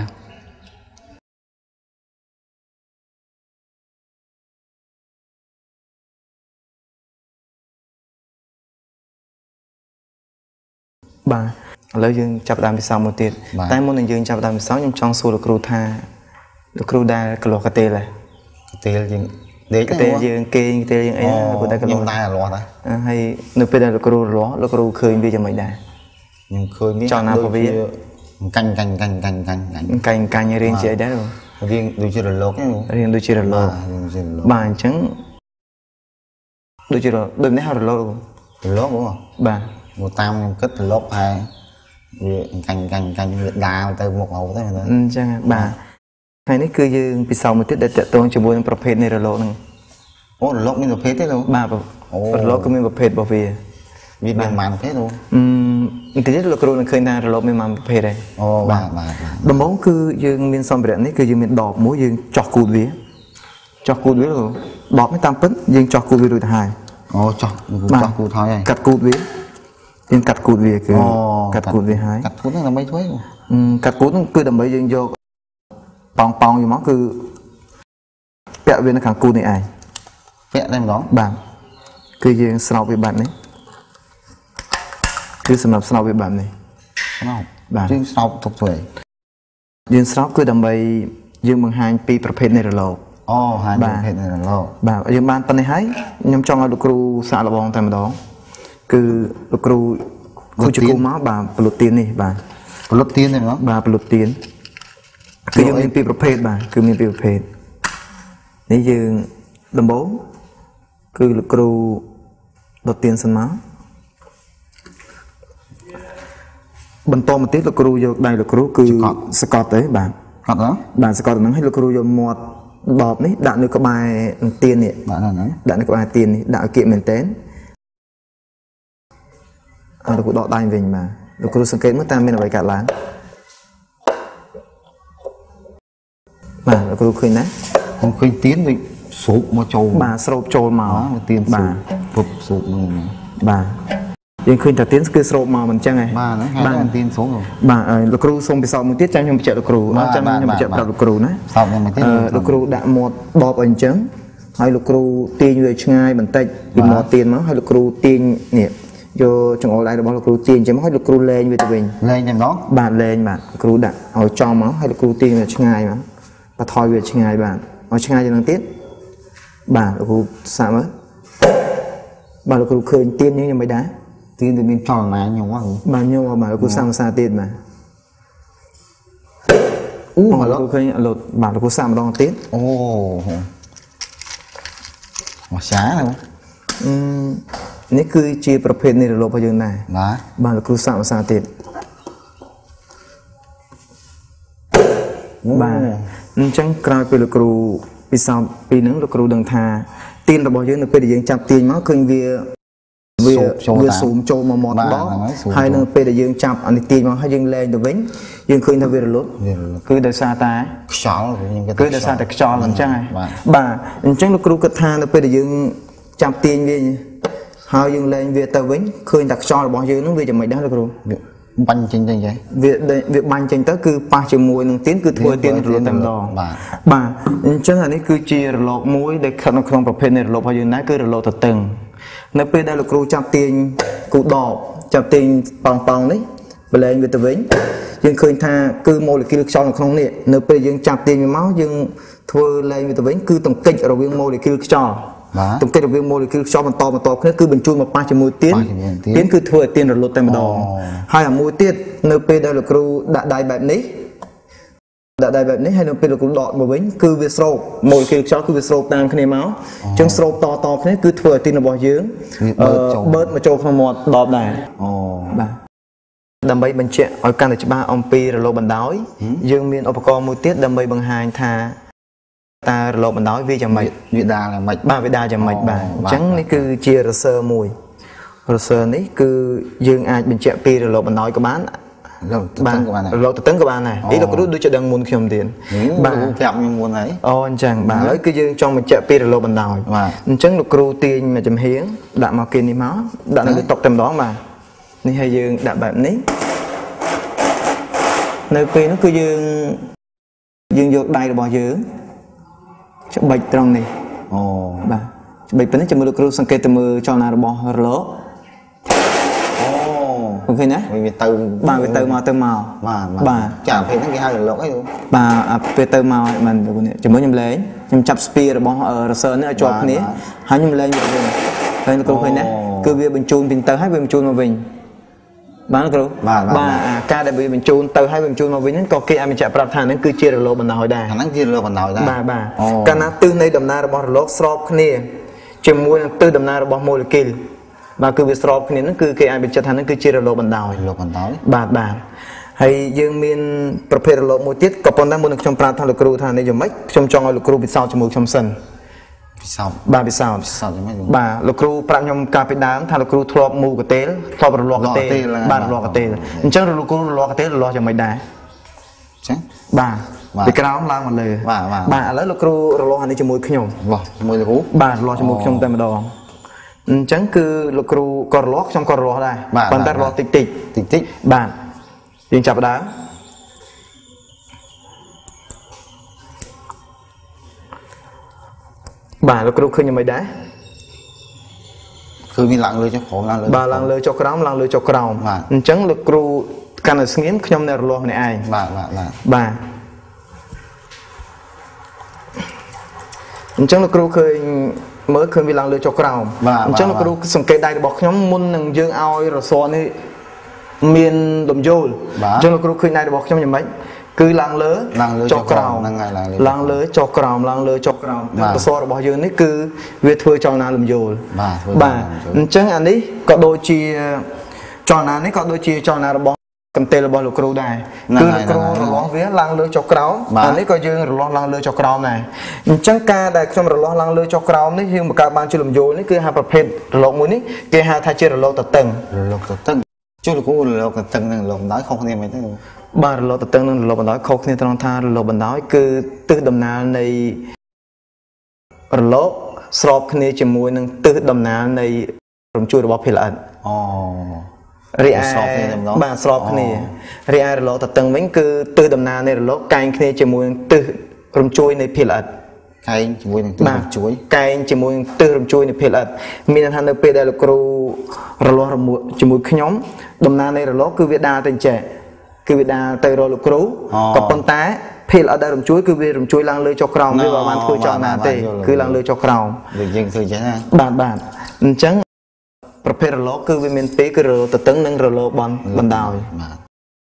បាទឥឡូវយើងចាប់ដើមពិសោធន៍មួយទៀតតែមុននឹងយើងចាប់ដើមពិសោធន៍ខ្ញុំចង់សួរលោកគ្រូថាលោកគ្រូដែលកន្លោះកតេលកតេលយើងដេកកតេលយើងគេងកតេលយើងអីលោកគ្រូដែលកន្លោះខ្ញុំដែររលាស់ដែរហើយនៅពេលដែលលោកគ្រូរលាស់លោកគ្រូឃើញវាយ៉ាងម៉េចដែរខ្ញុំឃើញវាចង់ណាពវាកាញ់កាញ់កាញ់កាញ់កាញ់កាញ់កាញ់រៀងជាអីដែររៀងដូចជារលករៀងដូចជារលកបាទអញ្ចឹងដូចជាដូចនេះហៅរលករលកហ៎បាទមកតាមខ្ញុំគិតត្រឡប់ហើយវាកាញ់កាញ់កាញ់វាដាវទៅមុខហៅទៅអញ្ចឹងបាទថ្ងៃនេះគឺយើងពិសោធន៍មួយទៀតដែលតកតងជាមួយនឹងប្រភេទនៃរលកហ្នឹងអូរលកមានប្រភេទទេលោកបាទអូរលកក៏មានប្រភេទរបស់វាវាមានប៉ុន្មានប្រភេទលោកអឺបន្តិចលោកគ្រូនឹងឃើញថារលកមានប៉ុន្មានប្រភេទដែរអូបាទបាទដំបូងគឺយើងមានសម្ភារៈនេះគឺយើងមានដបមួយយើងចោះគូតវាចោះគូតវាលោកដបនេះតាមពិតយើងចោះគូតវារួចទៅហើយអូចោះចោះគូតហើយកាត់គូតវាយើងកាត់គូតវាគឺកាត់គូតវាហើយកាត់គូតហ្នឹងដើម្បីធ្វើកាត់គូតហ្នឹងគឺដើម្បីយើងយកប៉ោងប៉ោងយកមកគឺពាក់វានៅខាងគូតនេះឯងពាក់តែម្ដងបាទគឺយើងស្រោបវាបែបនេះគឺសម្រាប់ស្រោបវាបែបនេះស្រោបបាទយើងស្រោបទុកធ្វើយើងស្រោបគឺដើម្បីយើងបង្ហាញពីប្រភេទនៃរលកអូហាញប្រភេទនៃរលកបាទយើងបានប៉ុណ្្នេះហើយខ្ញុំចង់ឲ្យលោកគ្រូសាកល្បងតែម្ដងគឺលោកគ្រូគ្រូជគូមកបាទពលុតទៀននេះបាទពលុតទៀនទេហ្មងបាទពលុតទៀនគឺយើងមានពីរប្រភេទបាទគឺមានពីរប្រភេទនេះយើងដំបូងគឺលោកគ្រូដុតទៀនសិនមកបន្តមកទៀតលោកគ្រូយកដៃលោកគ្រូគឺសកត់ទេបាទកត់ហ៎បាទសកត់ហ្នឹងឲ្យលោកគ្រូយកមាត់ដបនេះដាក់នៅក្បែរទៀននេះបាទហ្នឹងដាក់នៅក្បែរទៀននេះដាក់ឲ្យគៀកមែនតើអត់លោកគ្រូដកដៃវិញបាទលោកគ្រូសង្កេតមើលតើមានអ្វីកើតឡើងបាទលោកគ្រូឃើញណាខ្ញុំឃើញទៀនដូចស្រូបមកចូលបាទស្រូបចូលមកទៀនបាទពុបស្រូបមកបាទយើងឃើញថាទៀនគឺស្រូបមកមិនអញ្ចឹងឯងបាទហ្នឹងទៀនស្រូបបាទលោកគ្រូសូមពិសោធន៍មួយទៀតចាំខ្ញុំបញ្ជាក់លោកគ្រូអត់ចាំខ្ញុំបញ្ជាក់ប្រាប់លោកគ្រូណាសោបខ្ញុំទៀតលោកគ្រូដាក់មាត់ដបឲ្យអញ្ចឹងហើយលោកគ្រូទាញវាឆ្ងាយបន្តិចពីមាត់ទៀនមកហើយលោកគ្រូទាញនេះ vô trong online đó bao cừu tiền chỉ mới được cừu lên về tụi mình lên nhầm đó bạn lên bạn cừu đặt ở trong máu hay là cừu tiền là ngày mà và thôi về ngày bạn ở ngày cho năng tiết bạn cừu sao mới bạn cừu khơi tiền như mấy đá tiền thì mình tròn mà nhiều quá bao nhiêu mà cừu sang xa tiền mà u mà nó khơi lột bạn cừu sang mà đong tiết ô mà xá luôn นี่คือจีประเภทในระบบพยนต์ไหนบางครูสามภาษาติดบางนั่นจังกลายเป็นครูปีสามปีนึงครูดังทาตีนระบบเยอะในปีเดียวจับตีนมั้งคือเวียเวียเวียสูงโจมาหมดบล็อกให้ในปีเดียวจับอันนี้ตีนมั้งให้ยังแรงตัววิ่งยังเคยทำเวียรถคือเดชาตาคือเดชาแต่จอหลังจังไงบางนั่นจังครูกระทาในปีเดียวจับตีนเวียหายังแรงเวียตะวิ่งเคยดักจอบอกยืนนึกเวียจะไม่ได้เลยครูบันจริงจริงใช่เวียเวียบันจริงก็คือปาจมูกหนึ่งตีนคือทัวร์ตีนรถเต็มดอกบ่าจังอันนี้คือจีรถมุ้ยเด็กขนมขนมประเภทในรถพยืนนั้นคือรถตะตึงในปีได้ครูจับตีนกูดอกจับตีนปองปองนี่ไปแรงเวียตะวิ่งยังเคยท่าคือโมเลกุลจอในขนมนี่ในปียังจับตีนมีเมาส์ยังทัวร์แรงเวียตะวิ่งคือต้องกิจเราเวียงโมเลกุลจอตรงเกล็ดเวียงโมเลกุลชอบมันต่อมันต่อคือคือบรรจุมาปาจมูกเตี้ยนเตี้ยนคือถั่วเตี้ยนรถเต็มดองให้หามูเตี้ยนเนื้อเป็ดได้หรือครูดัดได้แบบนี้ดัดได้แบบนี้ให้เนื้อเป็ดหรือครูดอดมาวิ่งคือเวสโรโมเลกุลชอบคือเวสโรตามคะแนนเมาส์จังโรต่อต่อคะแนนคือถั่วเตี้ยนระบายยืงเบิร์ดมาโจขมวดดอดได้ดำใบบรรเจาะการตัดบ้าอมปีระโลบันดอยยืงมีอุปกรณ์มูเตี้ยนดำใบบางหายทาตาโลบันดอยวิจารณ์วิดาละไม่บ้าวิดาจะไม่บ้าจังนี่คือเชียร์เซอร์มวยเซอร์นี่คือยืงอาจเป็นเจ้าปีโลบันดอยกับบ้านบ้านเราตัดตั้งกับบ้านไหนนี่เราก็รู้ดูจะดังมูลขยมเดียนบ้านจับมีมูลไหนอ๋อจังบ้านแล้วคือยืงจองเป็นเจ้าปีโลบันดอยจังลูกครูตีนมาจำเฮียงด่ามากินนี่มั้งด่าในตกเต็มร้องมานี่ให้ยืงด่าแบบนี้ในปีนั้นคือยืงยืงโยกได้ระบายยืงจะใบตรงนี้อ๋อบ่าใบเป็นนั่นจะมือครูสังเกตมือจอนาระบอโลโอ้โอเคนะมีเติมบ่าไปเติมมาเติมมาบ่าจ่าเพลงทั้งกี่ห้าหรือโลกไอ้ดูบ่าไปเติมมามันดูเนี่ยจะมือยำเล่ยยำจับสปีระบอเออเซอร์เนี่ยจอบนี้หายำเล่ยอยู่เลยเพลงครูเคยนะคือเวียบรรจุเป็นเติมให้บรรจุมาวิ่งบ้านครูบ้าการได้บรรจุเติมให้บรรจุมาวิ่งนั้นก็เกี่ยมันจะปรับฐานนั้นคือเชียร์โลบันดอยได้นั่นเชียร์โลบันดอยได้บ้าบ้าการนับตื้อในดำนาระบอโลกสอบนี่จมูกตื้อดำนาระบอโมเลกุลบ้าคือวิสอบนี่นั่นคือเกี่ยมันจะฐานนั้นคือเชียร์โลบันดอยโลบันดอยบ้าบ้าให้ยังมีประเภทโลโมติสก็ปนได้มูลชมปราทางลูกครูทางในยมไม่ชมจองลูกครูปิดเสาจมูกชมสันบ่าปิดเสาบ่าลูกครูปรับยมการปิดน้ำทางลูกครูทลอบมูกเตลทลอบรอกเตลบ้านรอกเตลจังลูกครูรอกเตลรอจะไม่ได้ใช่บ่าไปกราวล้างหมดเลยบ่าบ่าบ่าแล้วลูกครูรอหันในจมูกขยมบ่มือลูกครูบ่ารอจมูกขยมเต็มดองจังคือลูกครูกอรล็อกชมกอรอได้ปันแต่รอติดติดติดติดบ่ายังจับได้บ่าลูกครูขึ้นยังไม่ได้คือมีหลังเลยเจ้าของหลังเลยบ่าหลังเลยจอกรามหลังเลยจอกรามจังลูกครูการสงิมขยมในรอในไอ้บ่าบ่าบ่าบ่าจังลูกครูเคยเมื่อเคยมีหลังเลยจอกรามจังลูกครูสังเกตได้บอกขยมมุนหนึ่งยืงเอารสนี่เมียนลมโยลจังลูกครูเคยในบอกขยมยังไงคือลังเลอจอกราวลังเลอจอกราวลังเลอจอกราวตัวโซ่ระบายยืนนี่คือเวทเวอร์จอนาลมโยลบ่าจังอันนี้ก็โดยจีจอนานี่ก็โดยจีจอนาระบายกันเตลบอลลูกครูได้คือลูกครูระล้อเวียลังเลอจอกราวอันนี้ก็ยืนระล้อลังเลอจอกราวไงจังการได้ชมระล้อลังเลอจอกราวนี่ยืนกับการบานจุลมโยนี่คือหาประเภทระล้อมือนี่เกี่ยหาทายเจระล้อตัดตึงระล้อตัดตึงช่วยลูกครูระล้อตัดตึงหนึ่งระล้อน้อยเขาคนนี้ไม่ได้บ้านเราตัดตั้งนั่นเราบันดาลเขาเนี่ยตรงท่าเราบันดาลคือตื้อดำน้ำในโลกสอบเนี่ยจมูกนั่งตื้อดำน้ำในรวมช่วยระบบเพลินอ๋อเรียบ้านสอบเนี่ยเรียเราตัดตั้งมันคือตื้อดำน้ำในโลกการเนี่ยจมูกตื้อรวมช่วยในเพลินកែងជាមួយនឹងទិសរំជួយកែងជាមួយនឹងទិសរំជួយនៃភេទអត់មានថានៅពេលដែលលោកគ្រូរលាស់រមួតជាមួយខ្ញុំដំណើរនៃរលកគឺវាដើរទៅចេះគឺវាដើរទៅរកលោកគ្រូក៏ប៉ុន្តែភេទអត់ដែលរំជួយគឺវារំជួយឡើងលើចុះក្រោមវាមិនបានធ្វើចោលណាទេគឺឡើងលើចុះក្រោមដូចយើងឃើញចឹងណាបាទបាទអញ្ចឹងប្រភេទរលកគឺវាមានពីរគឺរលកទទឹងនិងរលកបនបណ្ដោយបាទ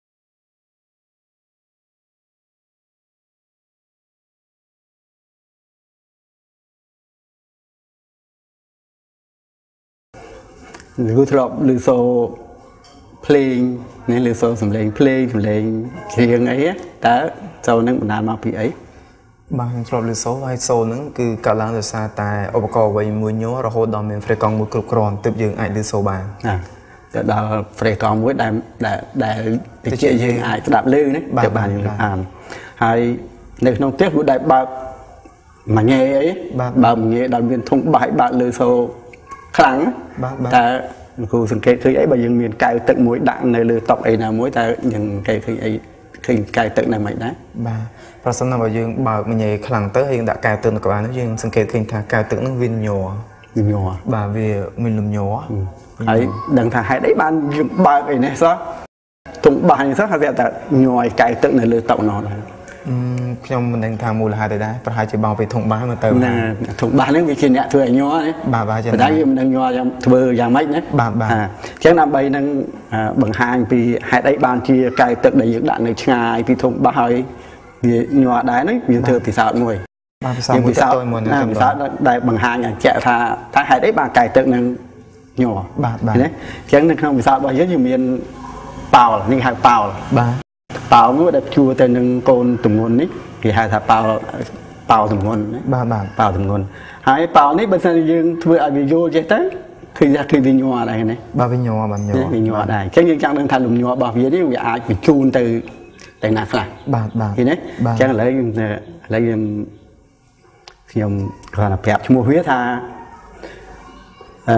ឬធ្លាប់ឮសូរភ្លេងនេះឮសូរសំឡេងភ្លេងសំឡេងច្រៀងអីតើចូលនឹងបណ្ដាលមកពីអីបាទខ្ញុំធ្លាប់ឮសូរហើយសូរហ្នឹងគឺកើតឡើងដោយសារតែឧបករណ៍អ្វីមួយញ័ររហូតដល់មានហ្វ្រេកង់មួយគ្រប់គ្រាន់ទើបយើងអាចឮសូរបានណាទៅដល់ហ្វ្រេកង់មួយដែលដែលតិចយើងអាចស្ដាប់ឮនេះទៅបានយើងអានហើយនៅក្នុងផ្ទះគឺដែលបើកមួយញ៉េអីបើកមួយញ៉េដល់មានធុងបាយបើកឮសូរខ្លាំងតែគ្រូសង្កេតឃើញអីបើយើងមានកែវទឹកមួយដាក់នៅលើតុអីណាមួយតែយើងសង្កេតឃើញអីឃើញកែវទឹកនៅមិនដែរបាទប្រសិនបើយើងបើកម្ញេខ្លាំងទៅហើយយើងដាក់កែវទឹកនៅក្បាលនោះយើងសង្កេតឃើញថាកែវទឹកនោះវាញ័រញ័របាទវាមានលំញ័រហើយដឹងថាហេតុអីបានយើងបើកអីនេះសោះទង់បាសនេះសោះហើយវាតែញ័រឲ្យកែវទឹកនៅលើតុនោះដែរខ្ញុំមិនដឹងថាមូលហេតុអីដែរប្រហែលជាបងពីធុងបាសមកទៅណាធុងបាសហ្នឹងវាជាអ្នកធ្វើឲ្យញ័រណាបាទបាទតែយើងមិនដឹងញ័រយ៉ាងធ្វើយ៉ាងម៉េចណាបាទបាទអញ្ចឹងដើម្បីនឹងបង្ហាញពីហេតុអីបានជាកែវទឹកដែលយើងដាក់នៅឆ្ងាយពីធុងបាសហើយវាញ័រដែរហ្នឹងយើងធ្វើពិសោធន៍មួយបាទពិសោធន៍មួយទៅមួយនឹងពិសោធន៍ដែលបង្ហាញឲ្យជាក់ថាថាហេតុអីបានកែវទឹកនឹងញ័របាទបាទណាអញ្ចឹងនៅក្នុងពិសោធន៍របស់យើងយើងមានប៉ោលនេះហៅប៉ោលបាទប៉ោមួយដែលជួទៅនឹងកូនទម្ងន់នេះគេហៅថាប៉ោប៉ោទម្ងន់បាទបាទប៉ោទម្ងន់ហើយប៉ោនេះបើសិនយើងធ្វើឲ្យវាយល់ចេះទៅឃើញថាគឺវាញ័រដែរណាបាទវាញ័របាទញ័រវាញ័រដែរអញ្ចឹងយើងចង់ដឹងថាលំញ័ររបស់វានេះវាអាចបញ្ជូនទៅទៅណាខ្លះបាទបាទឃើញទេអញ្ចឹងឥឡូវយើងឥឡូវយើងខ្ញុំគ្រាន់តែប្រាប់ឈ្មោះវាថាអឺ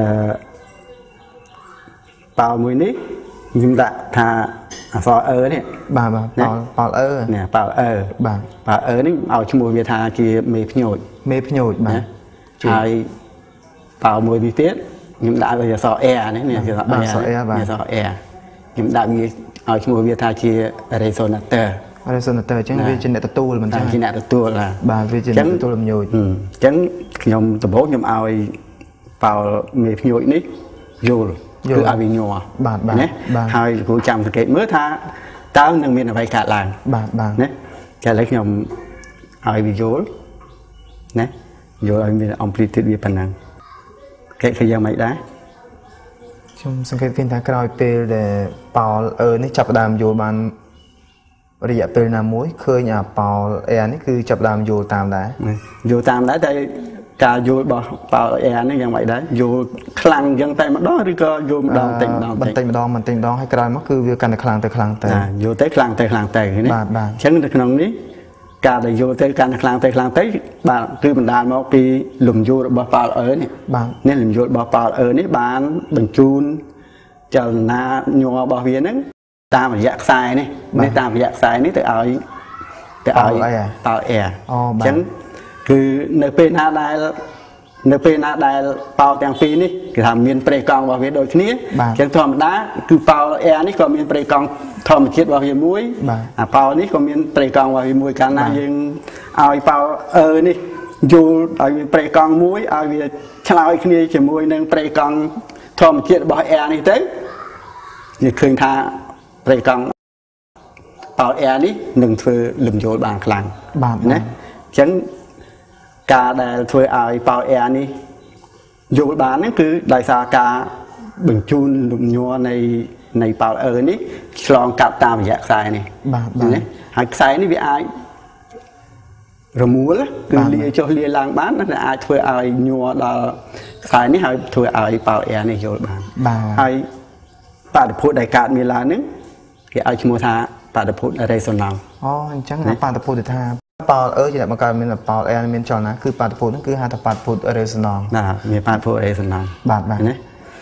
ប៉ោមួយនេះខ្ញុំដាក់ថាអក្សរអឺនេះបាទបាទប៉ោលប៉ោលអឺនេះប៉ោលអឺបាទប៉ោលអឺនេះឲ្យឈ្មោះវាថាជាមេភ្ញូចមេភ្ញូចបាទហើយប៉ោលមួយនេះទៀតខ្ញុំដាក់វាអក្សរអែនេះនេះអក្សរអែអក្សរអែបាទអក្សរអែខ្ញុំដាក់វាឲ្យឈ្មោះវាថាជា resonator resonator អញ្ចឹងវាជាអ្នកទទួលមិនចឹងជាអ្នកទទួលបាទវាជាអ្នកទទួលលំញូចអញ្ចឹងខ្ញុំដំបូងខ្ញុំឲ្យប៉ោលមេភ្ញូចនេះយល់គឺឲ្យវាញ័របាទបាទណាហើយគ្រូចាំសង្កេតមើលថាតើនឹងមានអ្វីកើតឡើងបាទបាទណាតែឥឡូវខ្ញុំឲ្យវាយល់ណាយល់ឲ្យមាន amplitude វាប៉ុណ្ណឹងគេឃើញយ៉ាងម៉េចដែរខ្ញុំសង្កេតឃើញថាក្រោយពេលដែលប៉ោលអឺនេះចាប់ផ្ដើមយល់បានរយៈពេលណាមួយឃើញអាប៉ោលអែនេះគឺចាប់ផ្ដើមយល់តាមដែរយល់តាមដែរតែការយល់របស់ប៉ោលអែនេះយ៉ាងម៉េចដែរយល់ខ្លាំងយ៉ាងតែម្ដងឬក៏យល់ម្ដងតិចម្ដងបន្តិចម្ដងបន្តិចម្ដងហើយក្រោយមកគឺវាកាន់តែខ្លាំងទៅខ្លាំងទៅយល់ទៅខ្លាំងទៅខ្លាំងទៅនេះបាទបាទអញ្ចឹងនៅក្នុងនេះការដែលយល់ទៅកាន់តែខ្លាំងទៅខ្លាំងទៅបាទគឺបណ្ដាលមកពីលំយល់របស់ប៉ោលអឺនេះបាទនេះលំយល់របស់ប៉ោលអឺនេះបានបញ្ជូនចលនាញ័ររបស់វាហ្នឹងតាមរយៈខ្សែនេះនេះតាមរយៈខ្សែនេះទៅឲ្យទៅឲ្យប៉ោលអែអញ្ចឹងគឺនៅពេលណាដែលនៅពេលណាដែលប៉ោលទាំងពីរនេះគេថាមានប្រេកង់របស់វាដូចគ្នាអញ្ចឹងធម្មតាគឺប៉ោលអែនេះក៏មានប្រេកង់ធម្មជាតិរបស់វាមួយអាប៉ោលនេះក៏មានប្រេកង់របស់វាមួយកាលណាយើងឲ្យប៉ោលអឺនេះយល់ឲ្យមានប្រេកង់មួយឲ្យវាឆ្លើយគ្នាជាមួយនឹងប្រេកង់ធម្មជាតិរបស់អែនេះទៅយើងឃើញថាប្រេកង់ប៉ោលអែនេះនឹងធ្វើលំយល់បានខ្លាំងបាទណាអញ្ចឹងការដែលធ្វើឲ្យប៉ោលអែនេះយល់បានហ្នឹងគឺដោយសារការបញ្ជូនលំញ័រនៃនៃប៉ោលអឺនេះឆ្លងកាត់តាមរយៈខ្សែនេះបាទបាទហើយខ្សែនេះវាអាចរមួលគឺលាចុះលាឡើងបានតែអាចធ្វើឲ្យញ័រដល់ខ្សែនេះហើយធ្វើឲ្យប៉ោលអែនេះយល់បានហើយបាតុភូតដែលកើតមានឡើងហ្នឹងគេឲ្យឈ្មោះថាបាតុភូត resonance អូអញ្ចឹងបាតុភូតថាប៉ោលអឺជាអ្នកបង្កើតមានប៉ោលអែមានចលនាគឺបាតុភូតហ្នឹងគឺហៅថាបាតុភូត resonance ណាមានបាតុភូត resonance បាទបាទណា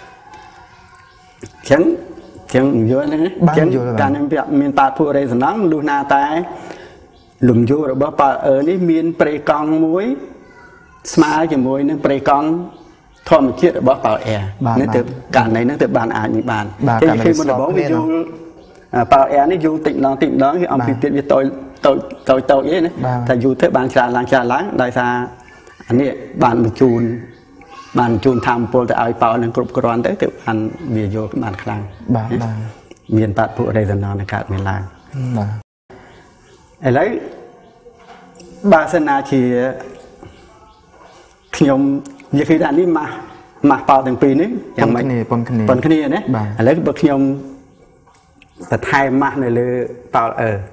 អញ្ចឹងចឹងយល់ហ្នឹងអញ្ចឹងការនឹងមានបាតុភូត resonance លុះណាតែលំយល់របស់ប៉ោលអឺនេះមានប្រេកង់មួយស្មើជាមួយនឹងប្រេកង់ធម្មជាតិរបស់ប៉ោអែនេះទៅករណីហ្នឹងទៅបានអាចមិនបានគេឃើញមុនដំបូងវាយូរប៉ោអែនេះយូរតិចម្ដងតិចម្ដងគឺអំពីទៀតវាតូចតូចតូចតូចឯណាតែយូរទៅបានច្រើនឡើងច្រើនឡើងដោយសារអានេះបានបញ្ជូនបានជូនធម្មពលទៅឲ្យប៉ោនឹងគ្រប់គ្រាន់ទៅទៅបានវាយល់បានខ្លាំងបាទបាទមានបាត់ពួករេសណនកើតមានឡើងបាទឥឡូវបើសិនណាជាខ្ញុំនិយាយថានេះម៉ាស់ម៉ាស់ប៉ោទាំងពីរនេះយ៉ាងម៉េចប៉ុនគ្នាប៉ុនគ្នាណាឥឡូវបើខ្ញុំបន្ថែមម៉ាស់នៅលើប៉ោអឺ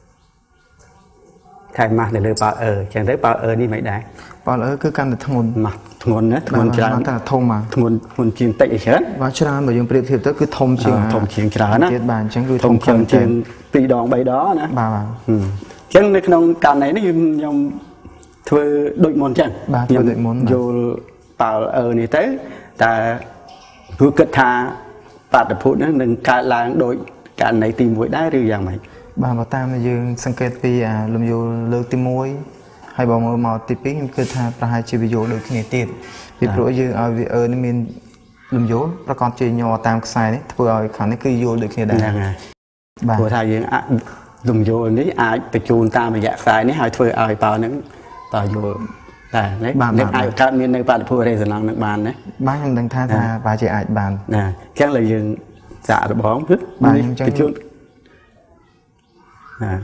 ថែមម៉ាស់នៅលើប៉ោអឺចឹងទៅប៉ោអឺនេះមិនដែរប៉ោអឺគឺកាន់តែធ្ងន់ម៉ាស់ធ្ងន់ណាធ្ងន់ច្រើនតែធំមកធ្ងន់ធ្ងន់ជាងតិចអីច្រើនបាទច្រើនបើយើងប្រៀបធៀបទៅគឺធំជាងធំជាងច្រើនណាទៀតបាទអញ្ចឹងគឺធំជាងជាងពីរដងបីដងណាបាទបាទអញ្ចឹងនៅក្នុងករណីនេះខ្ញុំធ្វើដូចមុនអញ្ចឹងខ្ញុំដូចមុនយល់ប៉ោអឺនេះទៅតែព្រោះគិតថាបាតុភូតហ្នឹងនឹងកើតឡើងដោយករណីទីមួយដែរឬយ៉ាងម៉េចបាទបើតាមយើងសង្កេតពីអាលំយល់លើកទីមួយហើយបើមើលមកទីពីរខ្ញុំគិតថាប្រហែលជាវាយល់ដូចគ្នាទៀតពីព្រោះយើងឲ្យវាអឺនេះមានលំយល់ប្រកបជាញ័រតាមខ្សែនេះធ្វើឲ្យខាងនេះគឺយល់ដូចគ្នាដែរហ្នឹងហើយព្រោះថាយើងអាចលំយល់នេះអាចបញ្ជូនតាមរយៈខ្សែនេះហើយធ្វើឲ្យប៉ោនឹងតើយល់តែនេះនឹងអាចកើតមាននៅបាតុភូតរេសណង់នឹងបានណាបាទខ្ញុំដឹងថាថាបើជាអាចបានណាអញ្ចឹងលើយើងសាកល្បងគឺបាទខ្ញុំបញ្ជូនណា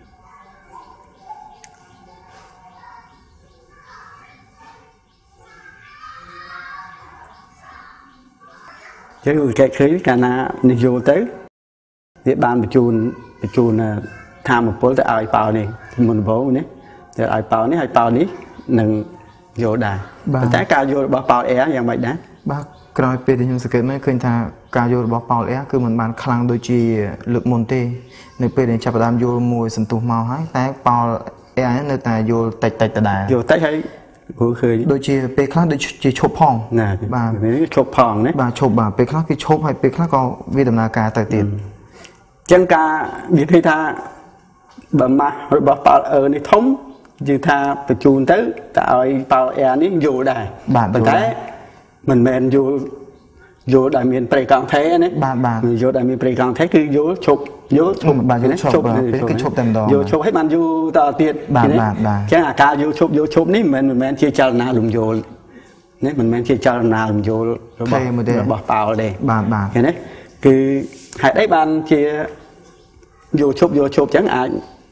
ចឹងគេឃើញកាលណានិយមទៅវាបានបញ្ជូនបញ្ជូនធម្មពលទៅឲ្យប៉ោនេះមុនដំបូងនេះទៅឲ្យប៉ោនេះឲ្យប៉ោនេះនឹងយល់ដែរប៉ុន្តែការយល់របស់ប៉ោអែយ៉ាងម៉េចដែរបាទក្រោយពេលដែលខ្ញុំសង្កេតមើលឃើញថាការយល់របស់ប៉ោអែគឺមិនបានខ្លាំងដូចជាលើកមុនទេនៅពេលដែលចាប់ផ្ដើមយល់មួយសន្ទុះមកហើយតែប៉ោអែនៅតែយល់តិចតិចដដែលយល់តិចហើយព្រោះឃើញដូចជាពេលខ្លះដូចជាឈប់ផងណាបាទនេះឈប់ផងណាបាទឈប់បាទពេលខ្លះគឺឈប់ហើយពេលខ្លះក៏វាដំណើរការទៅទៀតអញ្ចឹងការនិយាយថាបើម៉ាស់របស់ប៉ោអឺនេះធំយើងថាបញ្ជូនទៅតែឲ្យប៉ោអែនេះយល់ដែរប៉ុន្តែមិនមែនយល់យល់ដែលមានប្រេកង់ថេណាបាទបាទយល់ដែលមានប្រេកង់ថេគឺយល់ឈប់យល់ឈប់បាទយល់ឈប់ពេលគឺឈប់តែម្ដងយល់ឈប់ឲ្យបានយូរតទៀតបាទបាទបាទអញ្ចឹងអាការយល់ឈប់យល់ឈប់នេះមិនមែនមិនមែនជាចលនាលំយល់នេះមិនមែនជាចលនាលំយល់របស់របស់ប៉ោទេបាទបាទឃើញទេគឺហេតុអីបានជាយល់ឈប់យល់ឈប់អញ្ចឹងអាច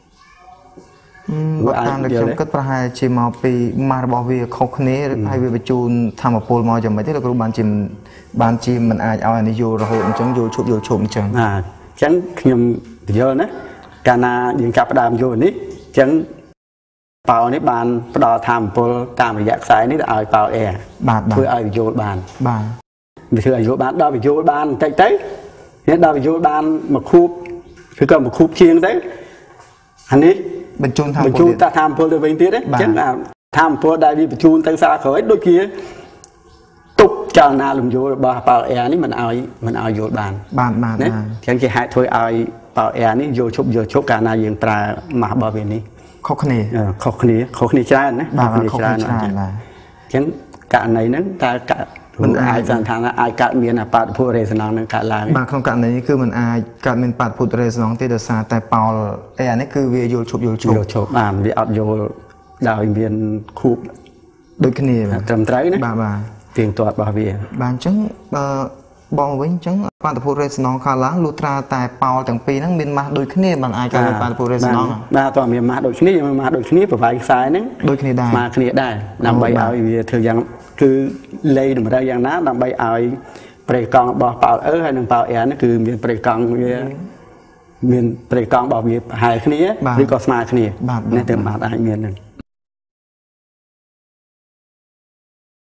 បើតាមដែលខ្ញុំគិតប្រហែលជាមកពីម៉ាស់របស់វាខុសគ្នាហើយវាបញ្ជូនធម្មពលមកយ៉ាងម៉េចទេលោកគ្រូបានជាបានជាមិនអាចឲ្យអានេះយល់រហូតអញ្ចឹងយល់ឈប់យល់ឈប់អញ្ចឹងបាទអញ្ចឹងខ្ញុំយល់ណាកាលណាយើងចាប់ផ្ដើមយល់នេះអញ្ចឹងប៉ោនេះបានផ្ដល់ធម្មពលតាមរយៈខ្សែនេះទៅឲ្យប៉ោអែបាទធ្វើឲ្យយល់បានបាទវាធ្វើឲ្យយល់បានដល់វាយល់បានបន្តិចទៅនេះដល់វាយល់បានមួយខួបឬក៏មួយខួបជាងទៅអានេះបញ្ជូនធម្មពលបញ្ជូនតាធម្មពលទៅវិញទៀតអញ្ចឹងធម្មពលដែលវាបញ្ជូនទៅសារក្រោយដូចជាទប់ចលនាលំយល់របស់ប៉ោអែនេះមិនឲ្យមិនឲ្យយល់បានបាទបាទណាអញ្ចឹងគេហេតុធ្វើឲ្យប៉ោអែនេះយល់ឈប់យល់ឈប់កាលណាយើងប្រើម៉ាស់របស់វានេះខុសគ្នាខុសគ្នាខុសគ្នាច្រើនណាបាទខុសគ្នាច្រើនបាទអញ្ចឹងករណីហ្នឹងតើមិនអាចសន្និដ្ឋានថាអាចកើតមានបាតុភូតរេសណង់នឹងកើតឡើងបាទក្នុងករណីនេះគឺមិនអាចកើតមានបាតុភូតរេសណង់ទេដោយសារតែប៉ោលអីអានេះគឺវាយល់ឈប់យល់ឈប់យល់ឈប់បានវាអត់យល់ដោយមានខួបដូចគ្នាត្រឹមត្រូវណាបាទបាទទៀងទាត់របស់វាបាទអញ្ចឹងបើបងវិញអញ្ចឹងបាតុភូតរេសណង់កើតឡើងលុះត្រាតែប៉ោលទាំងពីរហ្នឹងមានម៉ាស់ដូចគ្នាមិនអាចកើតបាតុភូតរេសណង់បាទតើមានម៉ាស់ដូចគ្នាយើងម៉ាស់ដូចគ្នាប្រវាយខ្សែហ្នឹងដូចគ្នាដែរស្មើគ្នាដែរដើម្បីឲ្យវាធ្វើយ៉ាងគឺលេខតម្រូវយ៉ាងណាដើម្បីឲ្យប្រេកង់របស់ប៉ោអឺហើយនិងប៉ោអែនេះគឺមានប្រេកង់វាមានប្រេកង់របស់វាប្រហែលគ្នាឬក៏ស្មើគ្នានេះទៅបាទអាចមានហ្នឹង